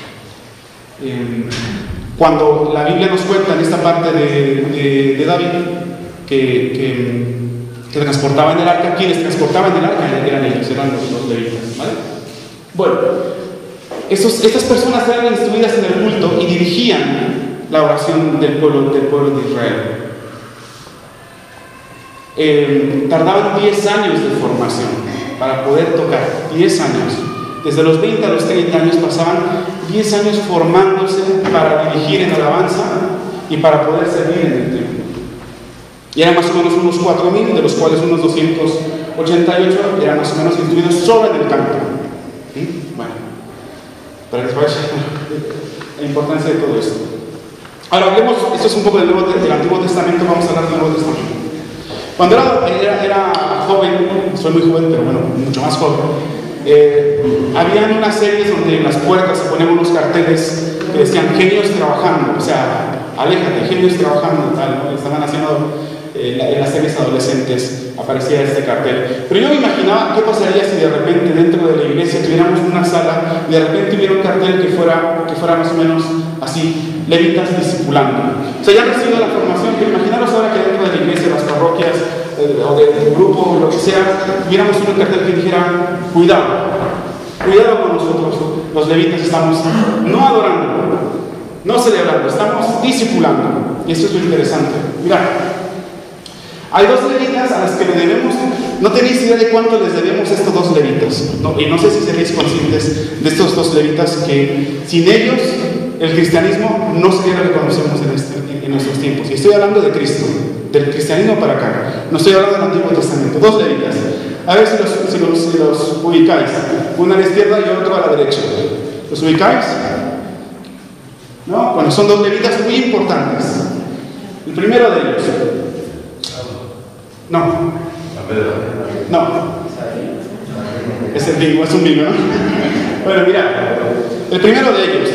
Cuando la Biblia nos cuenta en esta parte de David que transportaban el arca, quienes transportaban el arca eran ellos, eran los levitas, ¿vale? Bueno, estas personas eran instruidas en el culto y dirigían la oración del pueblo de Israel. Tardaban 10 años de formación para poder tocar, 10 años. Desde los 20 a los 30 años pasaban 10 años formándose para dirigir en alabanza y para poder servir en el templo. Y eran más o menos unos 4,000, de los cuales unos 288 eran más o menos instruidos solo en el canto. Bueno, para que se vaya la importancia de todo esto. Ahora hablemos, esto es un poco del Antiguo Testamento, vamos a hablar del Nuevo Testamento. Cuando era joven, soy muy joven, pero mucho más joven, habían unas series donde en las puertas se ponían unos carteles que decían genios trabajando, o sea, aléjate, genios trabajando, tal, ¿no? Estaban haciendo en las series adolescentes, aparecía este cartel. Pero yo me imaginaba qué pasaría si de repente dentro de la iglesia tuviéramos una sala y de repente hubiera un cartel que fuera más o menos así, levitas discipulando. O sea, ya han recibido la formación, pero imaginaros ahora que dentro de la iglesia, las parroquias o del grupo, lo que sea, tuviéramos un cartel que dijera, cuidado con nosotros, los levitas estamos no adorando, no celebrando, estamos discipulando. Y esto es lo interesante. Mirad, hay 2 levitas a las que le debemos, no tenéis idea de cuánto les debemos a estos 2 levitas, ¿no? Y no sé si seréis conscientes de estos 2 levitas que sin ellos el cristianismo no sería lo que conocemos en nuestros tiempos. Y estoy hablando de Cristo, del cristianismo para acá, no estoy hablando del Antiguo Testamento. 2 levitas, A ver si los ubicáis. Uno a la izquierda y otro a la derecha. ¿Los ubicáis? ¿No? Bueno, son dos levitas muy importantes. El primero de ellos. No. No. Es el bingo, es un bingo, ¿no? Bueno, mira. El primero de ellos,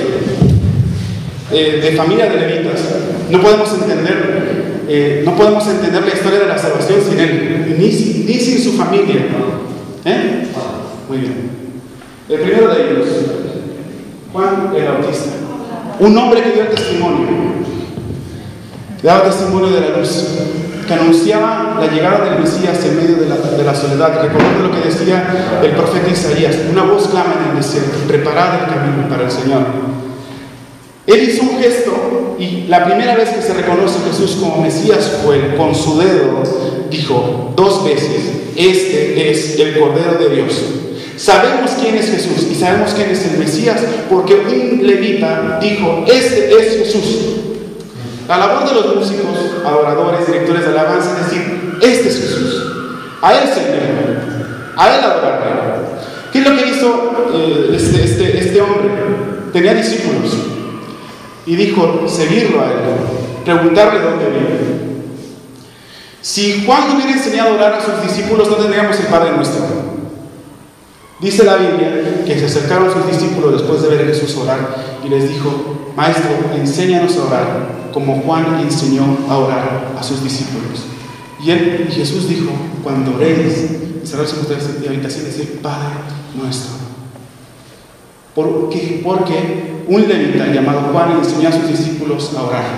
de familia de levitas, no podemos entender la historia de la salvación sin él, ni sin su familia. Muy bien. El primero de ellos, Juan el Bautista, un hombre que dio testimonio, daba testimonio de la luz, que anunciaba la llegada del Mesías en medio de la soledad, recordando lo que decía el profeta Isaías: una voz clama en el desierto, preparad el camino para el Señor. Él hizo un gesto, y la primera vez que se reconoce a Jesús como Mesías fue con su dedo, dijo 2 veces: este es el Cordero de Dios. Sabemos quién es Jesús y sabemos quién es el Mesías porque un levita dijo: este es Jesús. La labor de los músicos, adoradores, directores de alabanza es decir: este es Jesús, a él servirle, a él adorarle. ¿Qué es lo que hizo este hombre? Tenía discípulos y dijo: seguirlo a él, preguntarle dónde vive. Si Juan hubiera enseñado a orar a sus discípulos, no tendríamos el Padre Nuestro. Dice la Biblia que se acercaron sus discípulos después de ver a Jesús orar y les dijo: Maestro, enséñanos a orar como Juan enseñó a orar a sus discípulos. Y Jesús dijo: cuando oréis, cerrarse ustedes en la habitación y decir: Padre Nuestro. Porque un levita llamado Juan enseñó a sus discípulos a orar.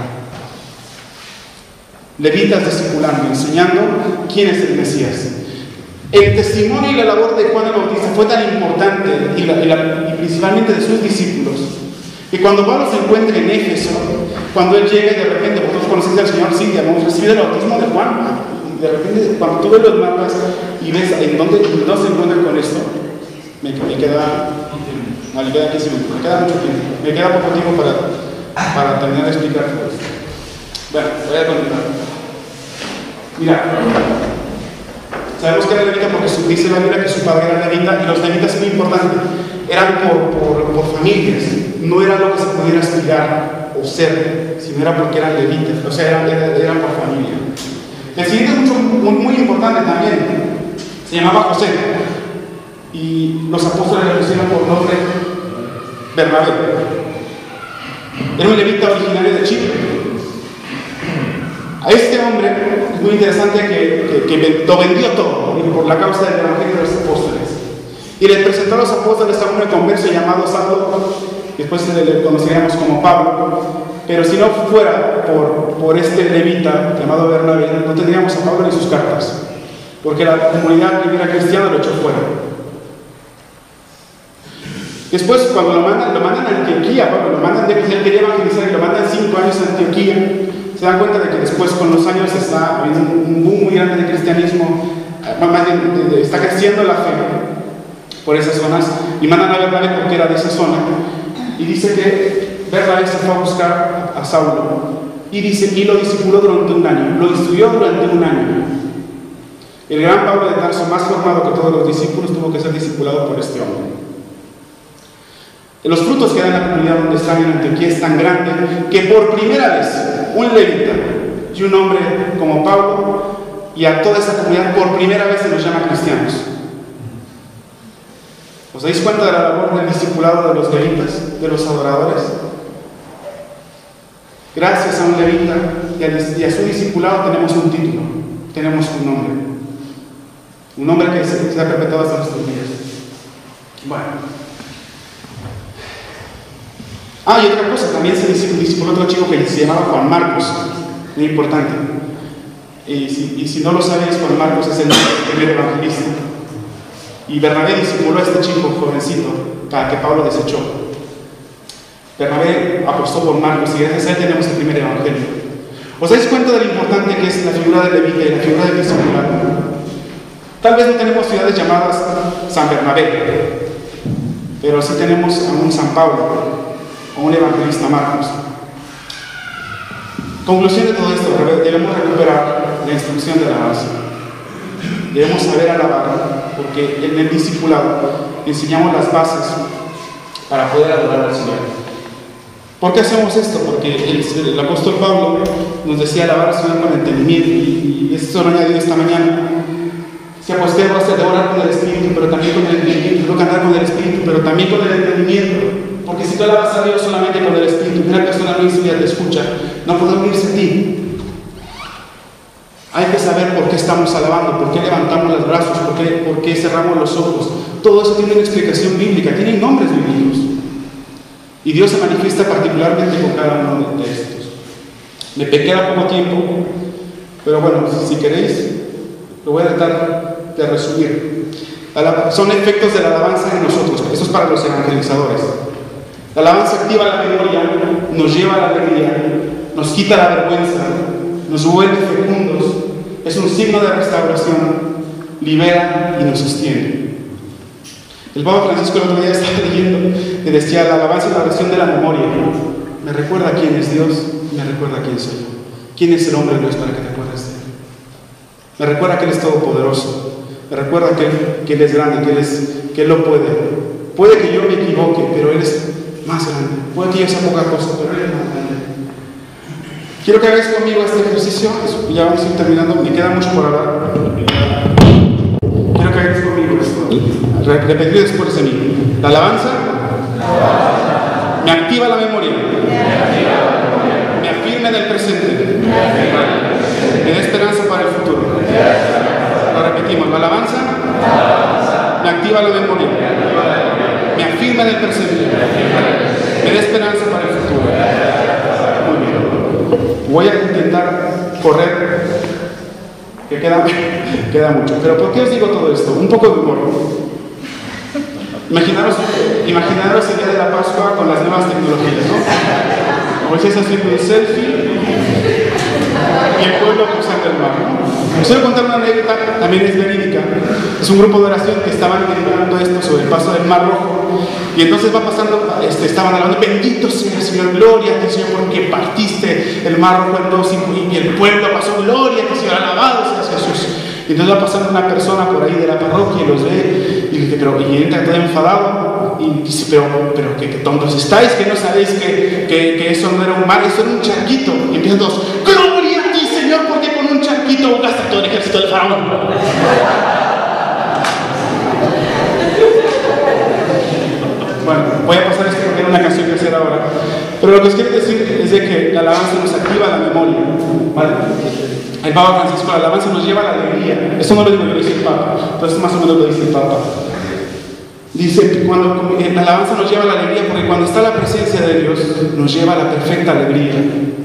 Levitas discipulando, enseñando quién es el Mesías. El testimonio y la labor de Juan el Bautista fue tan importante, y principalmente de sus discípulos, que cuando Pablo se encuentra en Éfeso, cuando él llega y de repente, vosotros conocéis al Señor, sí, hemos recibido el bautismo de Juan, y de repente, cuando tú ves los mapas y ves en dónde se encuentra con esto, me queda aquí, sí, me queda mucho tiempo, me queda poco tiempo para terminar de explicar todo esto. Bueno, voy a continuar. Mira, sabemos que era levita porque dice la Biblia que su padre era levita, y los levitas, es muy importante, eran por familias, no era lo que se pudiera aspirar o ser, sino era porque eran levitas, o sea, eran por familia. El siguiente es muy importante también, se llamaba José, y los apóstoles le pusieron por nombre Bernabé. Era un levita originario de Chipre. A este hombre es muy interesante que lo vendió todo por la causa del Evangelio de los apóstoles. Y le presentó a los apóstoles a un reconverso llamado Saulo, después le conoceríamos como Pablo. Pero si no fuera por este levita llamado Bernabé, no tendríamos a Pablo ni sus cartas, porque la comunidad primera cristiana lo echó fuera. Después, cuando lo mandan a Antioquía, Pablo, lo mandan de que él quería evangelizar y lo mandan 5 años a Antioquía, se dan cuenta de que después, con los años, está habiendo un boom muy grande de cristianismo, más bien, está creciendo la fe por esas zonas, y mandan a Bernabé porque era de esa zona, y dice que Bernabé se fue a buscar a Saulo, y lo discipuló durante 1 año, lo instruyó durante 1 año. El gran Pablo de Tarso, más formado que todos los discípulos, tuvo que ser discipulado por este hombre. Los frutos que da en la comunidad donde están en Antioquía es tan grande que por primera vez un levita y un hombre como Pablo, y a toda esa comunidad por primera vez se los llama cristianos. ¿Os dais cuenta de la labor del discipulado de los levitas, de los adoradores? Gracias a un levita y a su discipulado tenemos un título, tenemos un nombre que se ha perpetuado hasta nuestros días. Bueno. Y otra cosa, también se discipuló otro chico que se llamaba Juan Marcos, muy importante. Y si no lo sabéis, Juan Marcos es el primer evangelista. Y Bernabé discipuló a este chico jovencito que Pablo desechó. Bernabé apostó por Marcos y gracias a él tenemos el primer evangelio. ¿Os dais cuenta de lo importante que es la figura del levita y la figura del discipulado? Tal vez no tenemos ciudades llamadas San Bernabé, pero sí tenemos a un San Pablo, o un evangelista Marcos. Conclusión de todo esto: debemos recuperar la instrucción de alabanza. Debemos saber alabar porque en el discipulado enseñamos las bases para poder adorar al Señor. ¿Por qué hacemos esto? Porque el apóstol Pablo nos decía alabar al Señor con entendimiento, y esto lo añadió esta mañana. Se pues debo orar con el Espíritu, pero también con el entendimiento. Debo cantar con el Espíritu, pero también con el entendimiento. Porque si tú alabas a Dios solamente con el Espíritu, una persona no instruida te escucha, no puede unirse a ti. Hay que saber por qué estamos alabando, por qué levantamos los brazos, por qué cerramos los ojos. Todo eso tiene una explicación bíblica, tiene nombres bíblicos. Y Dios se manifiesta particularmente con cada uno de estos. Me queda poco tiempo, pero bueno, si queréis, lo voy a tratar de resumir. Son efectos de la alabanza en nosotros. Eso es para los evangelizadores. La alabanza activa la memoria, nos lleva a la alegría, nos quita la vergüenza, nos vuelve fecundos, es un signo de restauración, libera y nos sostiene. El Papa Francisco el otro día estaba leyendo y decía: la alabanza es la oración de la memoria. Me recuerda quién es Dios, me recuerda quién soy yo. ¿Quién es el hombre de Dios para que te acuerdes de él? Me recuerda que Él es todopoderoso, me recuerda que Él es grande, que Él lo puede. Puede que yo me equivoque, pero Él es más grande. Puede que yo sea poca cosa, pero Él es más grande. Quiero que hagáis conmigo este ejercicio. Ya vamos a ir terminando, me queda mucho por hablar. Quiero que hagáis conmigo esto. Repetir después de mí. La alabanza me activa la memoria, me afirma en el presente, me da esperanza para el futuro. Lo repetimos. La alabanza me activa la memoria, me afirma en el presente, me da esperanza para el futuro. Muy bien. Voy a intentar correr, que queda mucho. Pero ¿por qué os digo todo esto? Un poco de humor. Imaginaros el día de la Pascua con las nuevas tecnologías, ¿no? Moisés haciendo un selfie y el pueblo cruzando el mar, ¿no? Os voy a contar una anécdota, también es verídica. Es un grupo de oración que estaban meditando esto sobre el paso del Mar Rojo, y entonces va pasando, estaban hablando: bendito sea Señor, gloria a ti Señor, porque partiste el Mar Rojo en dos, y el pueblo pasó, gloria a ti Señor, alabado seas Jesús. Y entonces va pasando una persona por ahí de la parroquia y los ve y dice, y entra todo enfadado y dice: pero qué tontos estáis, que no sabéis que eso no era un mar, eso era un charquito. Y empiezan todos: gloria a ti Señor, porque con un charquito ahogaste todo el ejército del faraón. Bueno, voy a pasar esto porque era una canción que hacer ahora. Pero lo que os quiero decir es de que la alabanza nos activa la memoria, ¿vale? El Papa Francisco: la alabanza nos lleva a la alegría. Eso no lo digo yo, lo dice el Papa. Entonces más o menos lo dice el Papa. Dice que la alabanza nos lleva a la alegría porque cuando está la presencia de Dios nos lleva a la perfecta alegría.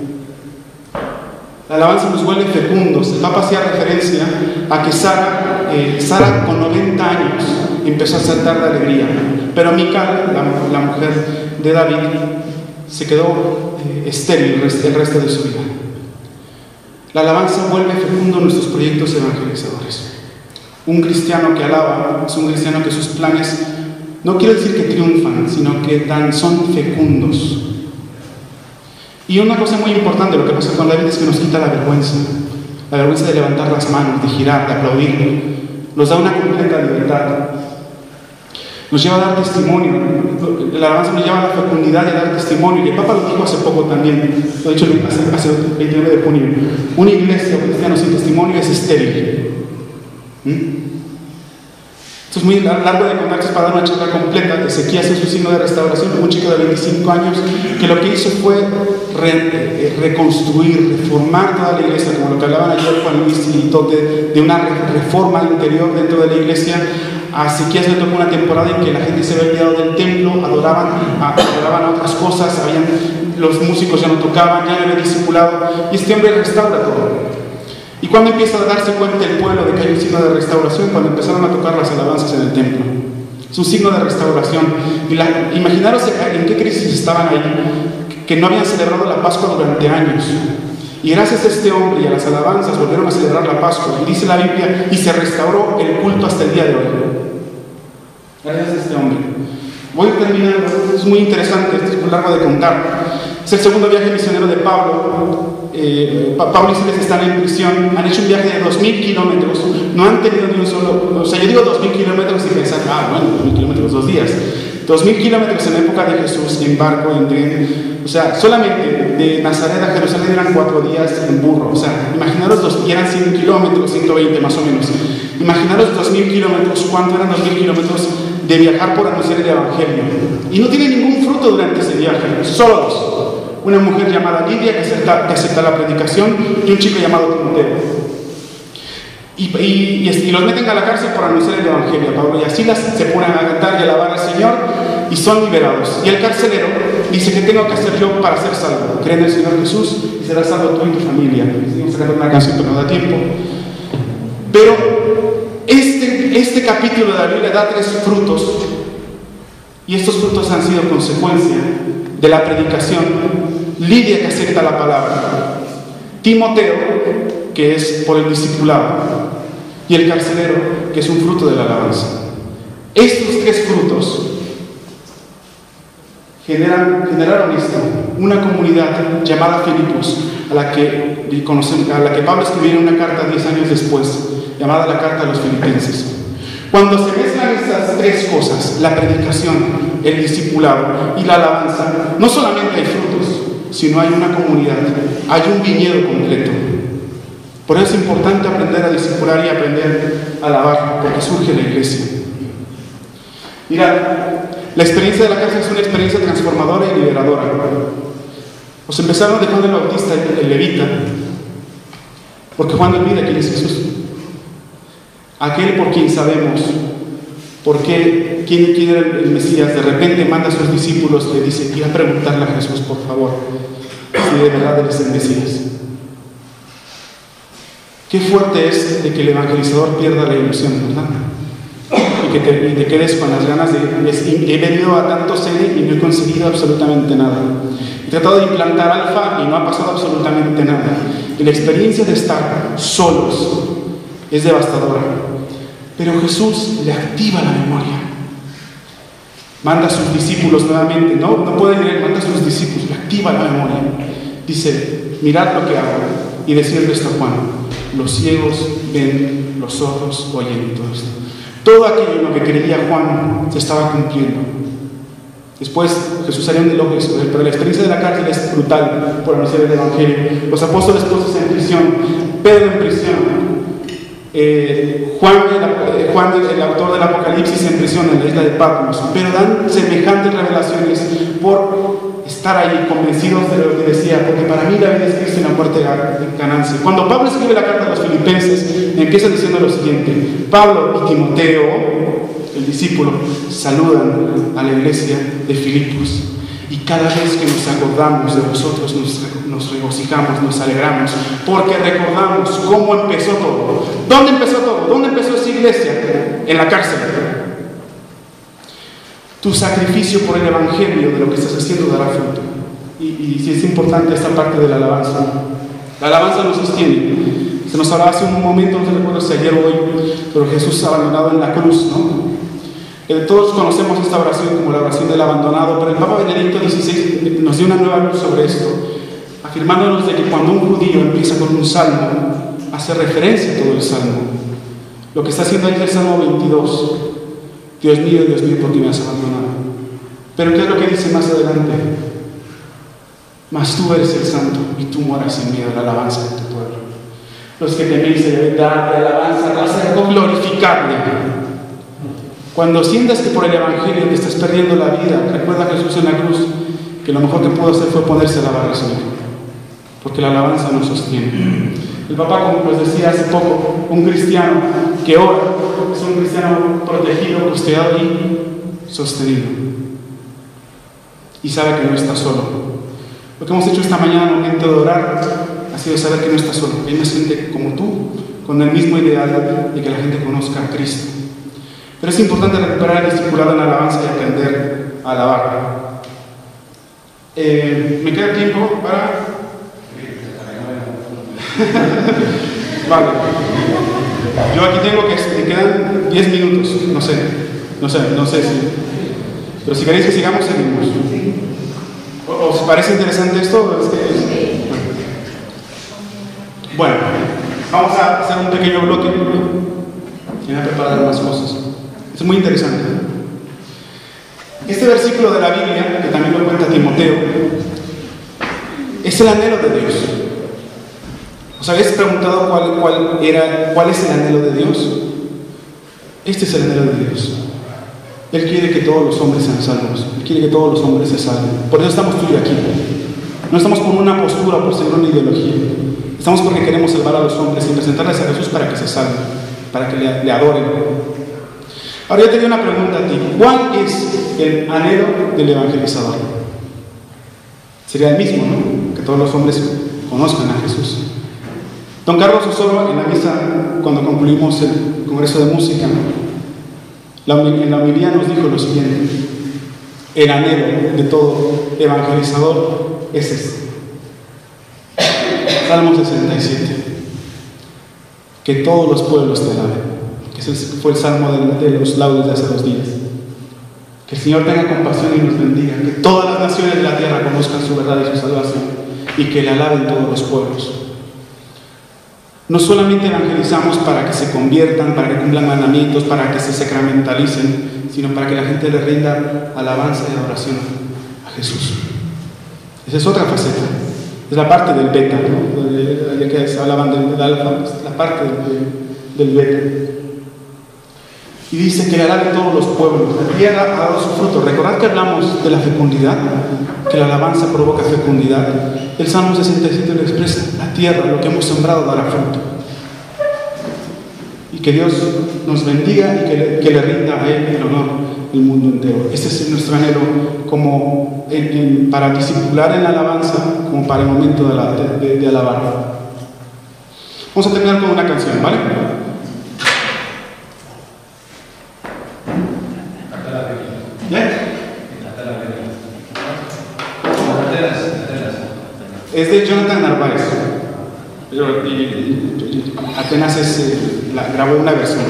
La alabanza nos vuelve fecundos. El Papa hacía referencia a que Sara con 90 años empezó a saltar de alegría, pero Mical, la mujer de David, se quedó estéril el resto de su vida. La alabanza vuelve fecundo nuestros proyectos evangelizadores. Un cristiano que alaba es un cristiano que sus planes, no quiero decir que triunfan, sino que son fecundos. Y una cosa muy importante, lo que pasa con David es que nos quita la vergüenza de levantar las manos, de girar, de aplaudir. Nos da una completa libertad. Nos lleva a dar testimonio. La alabanza nos lleva a la fecundidad de dar testimonio. Y el Papa lo dijo hace poco también, lo he dicho hace el 29 de junio. Una iglesia o cristiano sin testimonio es estéril. Esto es muy largo de contar, para dar una charla completa. Ezequías es un signo de restauración, un chico de 25 años que lo que hizo fue reconstruir, reformar toda la iglesia, como lo que hablaban ayer Juan Luis y Tote, de una reforma interior dentro de la iglesia. A Ezequías le tocó una temporada en que la gente se había olvidado del templo, adoraban a otras cosas, los músicos ya no tocaban, ya no había discipulado, y este hombre restaura todo. ¿Y cuándo empieza a darse cuenta el pueblo de que hay un signo de restauración? Cuando empezaron a tocar las alabanzas en el templo. Es un signo de restauración. Imaginaros en qué crisis estaban ahí, que no habían celebrado la Pascua durante años. Y gracias a este hombre y a las alabanzas volvieron a celebrar la Pascua. Y dice la Biblia, y se restauró el culto hasta el día de hoy. Gracias a este hombre. Voy terminando, es muy interesante, esto es muy largo de contar. Es el segundo viaje misionero de Pablo. Pablo y Silas están en prisión, han hecho un viaje de 2000 kilómetros, no han tenido ni un solo, o sea, yo digo 2000 kilómetros y pensar, bueno, 2000 kilómetros, 2 días. 2000 kilómetros en la época de Jesús, en barco, en tren, o sea, solamente de Nazaret a Jerusalén eran 4 días en burro, o sea, imaginaros que eran 100 kilómetros, 120 más o menos. Imaginaros 2000 kilómetros, ¿cuánto eran 2000 kilómetros de viajar por anunciar el Evangelio? Y no tiene ningún fruto durante ese viaje, solos. Una mujer llamada Lidia que acepta la predicación y un chico llamado Timoteo. Y los meten a la cárcel por anunciar el Evangelio. Pablo y Silas se ponen a cantar y a alabar al Señor y son liberados. Y el carcelero dice: ¿qué tengo que hacer yo para ser salvo? Cree en el Señor Jesús y serás salvo tú y tu familia. Vamos a cantar una canción, pero no da tiempo. Pero este capítulo de la Biblia da 3 frutos, y estos frutos han sido consecuencia de la predicación. Lidia, que acepta la palabra; Timoteo, que es por el discipulado; y el carcelero, que es un fruto de la alabanza. Estos 3 frutos generaron una comunidad llamada Filipos, a la que Pablo escribió una carta 10 años después, llamada la Carta a los Filipenses. Cuando se mezclan estas 3 cosas, la predicación, el discipulado y la alabanza, no solamente hay frutos, sino hay una comunidad, hay un viñedo completo. Por eso es importante aprender a discipular y aprender a alabar, porque surge la iglesia. Mirad, la experiencia de la cárcel es una experiencia transformadora y liberadora. Os empezaron de Juan el Bautista, el levita, porque Juan olvida quién es Jesús. Aquel por quien sabemos quién era el Mesías. De repente manda a sus discípulos, le dice: quiero preguntarle a Jesús, por favor, si de verdad eres el Mesías. Qué fuerte es de que el evangelizador pierda la ilusión, ¿verdad? Y te quedes con las ganas de: he venido a tanto sede y no he conseguido absolutamente nada. He tratado de implantar alfa y no ha pasado absolutamente nada. Y la experiencia de estar solos es devastadora. Pero Jesús le activa la memoria. Manda a sus discípulos nuevamente. No puede leer, manda a sus discípulos, le activa la memoria. Dice: mirad lo que hago. Y decirles a Juan: los ciegos ven, los sordos oyen, y todo esto. Todo aquello en lo que creía Juan se estaba cumpliendo. Después Jesús haría un elogio sobre él, pero la experiencia de la cárcel es brutal por anunciar el Evangelio. Los apóstoles puestos en prisión, Pedro en prisión, Juan, el autor del Apocalipsis, en prisión en la isla de Patmos, pero dan semejantes revelaciones por estar ahí convencidos de lo que decía, porque para mí la vida es Cristo y la muerte es ganancia. Cuando Pablo escribe la carta a los Filipenses, empieza diciendo lo siguiente: Pablo y Timoteo, el discípulo, saludan a la iglesia de Filipos. Y cada vez que nos acordamos de vosotros, nos regocijamos, nos alegramos, porque recordamos cómo empezó todo. ¿Dónde empezó todo? ¿Dónde empezó esa iglesia? En la cárcel. Tu sacrificio por el Evangelio de lo que estás haciendo dará fruto. Y si es importante esta parte de la alabanza. La alabanza nos sostiene. Se nos hablaba hace un momento, no recuerdo si ayer o hoy, pero Jesús abandonado en la cruz, ¿no? Todos conocemos esta oración como la oración del abandonado, pero el Papa Benedicto XVI nos dio una nueva luz sobre esto, afirmándonos de que cuando un judío empieza con un salmo, hace referencia a todo el salmo. Lo que está haciendo ahí es el Salmo 22. Dios mío, ¿por qué me has abandonado? Pero ¿qué es lo que dice más adelante? Mas tú eres el santo y tú moras en medio de la alabanza de tu pueblo. Los que teméis de verdad, de alabanza, va a ser glorificable. Cuando sientas que por el Evangelio te estás perdiendo la vida, recuerda a Jesús en la cruz, que lo mejor que pudo hacer fue ponerse a alabar al Señor, porque la alabanza nos sostiene. El Papa, como pues decía hace poco, un cristiano que ora es un cristiano protegido, custodiado y sostenido, y sabe que no está solo. Lo que hemos hecho esta mañana al momento de orar ha sido saber que no está solo. Hay más gente como tú, con el mismo ideal de que la gente conozca a Cristo. Pero es importante recuperar el discipulado en la alabanza y aprender a alabar. ¿Me queda tiempo para...? Vale. Yo aquí tengo que me quedan 10 minutos. No sé si... Pero si queréis que sigamos, seguimos. ¿Os parece interesante esto? Bueno, vamos a hacer un pequeño bloque y a preparar más cosas. Es muy interesante. Este versículo de la Biblia, que también lo cuenta Timoteo, es el anhelo de Dios. ¿Os habéis preguntado cuál es el anhelo de Dios? Este es el anhelo de Dios. Él quiere que todos los hombres sean salvos. Él quiere que todos los hombres se salven. Por eso estamos tú y yo aquí. No estamos con una postura por seguir una ideología. Estamos porque queremos salvar a los hombres y presentarles a Jesús para que se salven, para que le adoren. Ahora yo te doy una pregunta a ti. ¿Cuál es el anhelo del evangelizador? Sería el mismo, ¿no? Que todos los hombres conozcan a Jesús. Don Carlos Osoro, en la misa, cuando concluimos el Congreso de Música, en la homilía nos dijo lo siguiente: el anhelo de todo evangelizador es este. Salmo 67. Que todos los pueblos te alaben. Que fue el salmo de los laudes de hace 2 días. Que el Señor tenga compasión y nos bendiga. Que todas las naciones de la tierra conozcan su verdad y su salvación. Y que le alaben todos los pueblos. No solamente evangelizamos para que se conviertan, para que cumplan mandamientos, para que se sacramentalicen, sino para que la gente le rinda alabanza y adoración a Jesús. Esa es otra faceta. Es la parte del beta, ¿no? Ya que se hablaban del alfa, es la parte del beta. Y dice que le alaben todos los pueblos. La tierra ha dado su fruto. Recordad que hablamos de la fecundidad, que la alabanza provoca fecundidad. El Salmo 67 lo expresa: la tierra, lo que hemos sembrado, dará fruto. Y que Dios nos bendiga y que le rinda a Él el honor el mundo entero. Este es nuestro anhelo como para discipular en la alabanza, como para el momento de alabar. Vamos a terminar con una canción, ¿vale? Es de Jonathan Narváez. Apenas grabó una versión.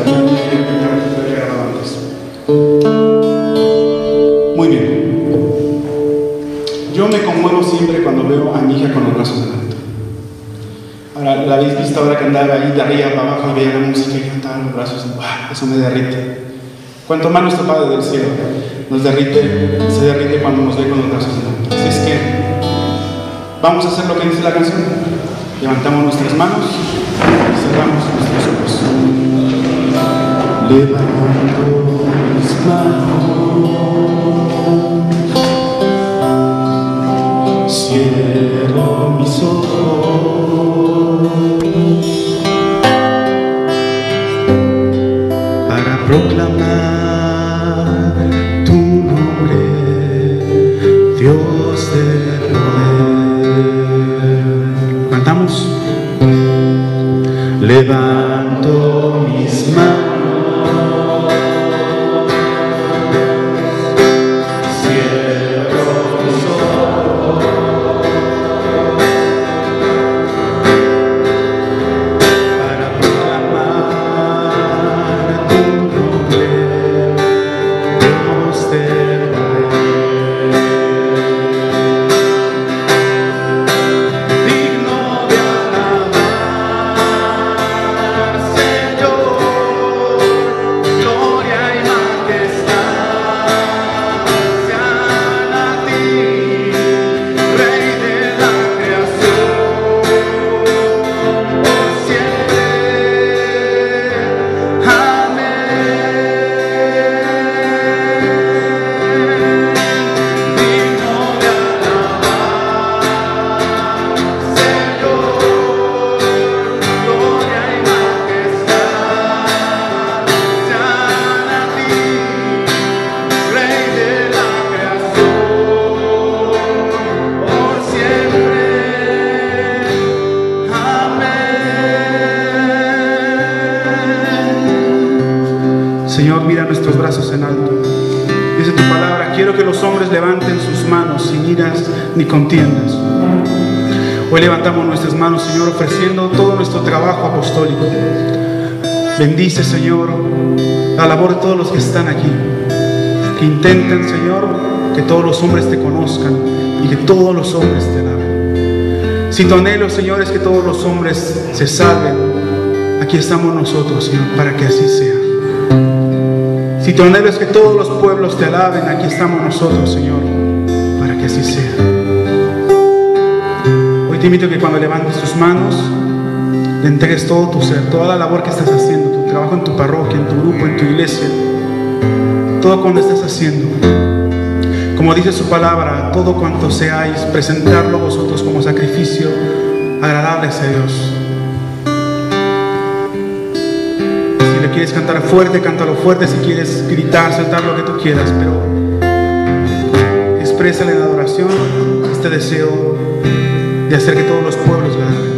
Muy bien. Yo me conmuevo siempre cuando veo a mi hija con los brazos en alto. Ahora, la habéis visto ahora que andaba ahí de arriba para abajo y veía la música y cantaba los brazos. ¡Wow! Eso me derrite. Cuanto más nuestro Padre del cielo nos derrite, se derrite cuando nos ve con los brazos en alto. Así es que vamos a hacer lo que dice la canción. Levantamos nuestras manos y cerramos nuestros ojos. Levanto mis manos, cierro mis ojos para proclamar tu nombre, Dios de poder. Cantamos. Levanto mis manos. Señor, mira nuestros brazos en alto. Dice tu palabra: quiero que los hombres levanten sus manos sin iras ni contiendas. Hoy levantamos nuestras manos, Señor, ofreciendo todo nuestro trabajo apostólico. Bendice, Señor, la labor de todos los que están aquí, que intenten, Señor, que todos los hombres te conozcan y que todos los hombres te alaben. Si tu anhelo, Señor, es que todos los hombres se salven, aquí estamos nosotros, Señor, para que así sea. Si tu anhelo es que todos los pueblos te alaben, aquí estamos nosotros, Señor, para que así sea. Hoy te invito a que cuando levantes tus manos, le entregues todo tu ser, toda la labor que estás haciendo, tu trabajo en tu parroquia, en tu grupo, en tu iglesia, todo cuanto estás haciendo. Como dice su palabra, todo cuanto seáis, presentarlo vosotros como sacrificio agradable a Dios. Si le quieres cantar fuerte, cántalo fuerte. Si quieres gritar, saltar, lo que tú quieras, pero exprésale en adoración este deseo de hacer que todos los pueblos le alaben.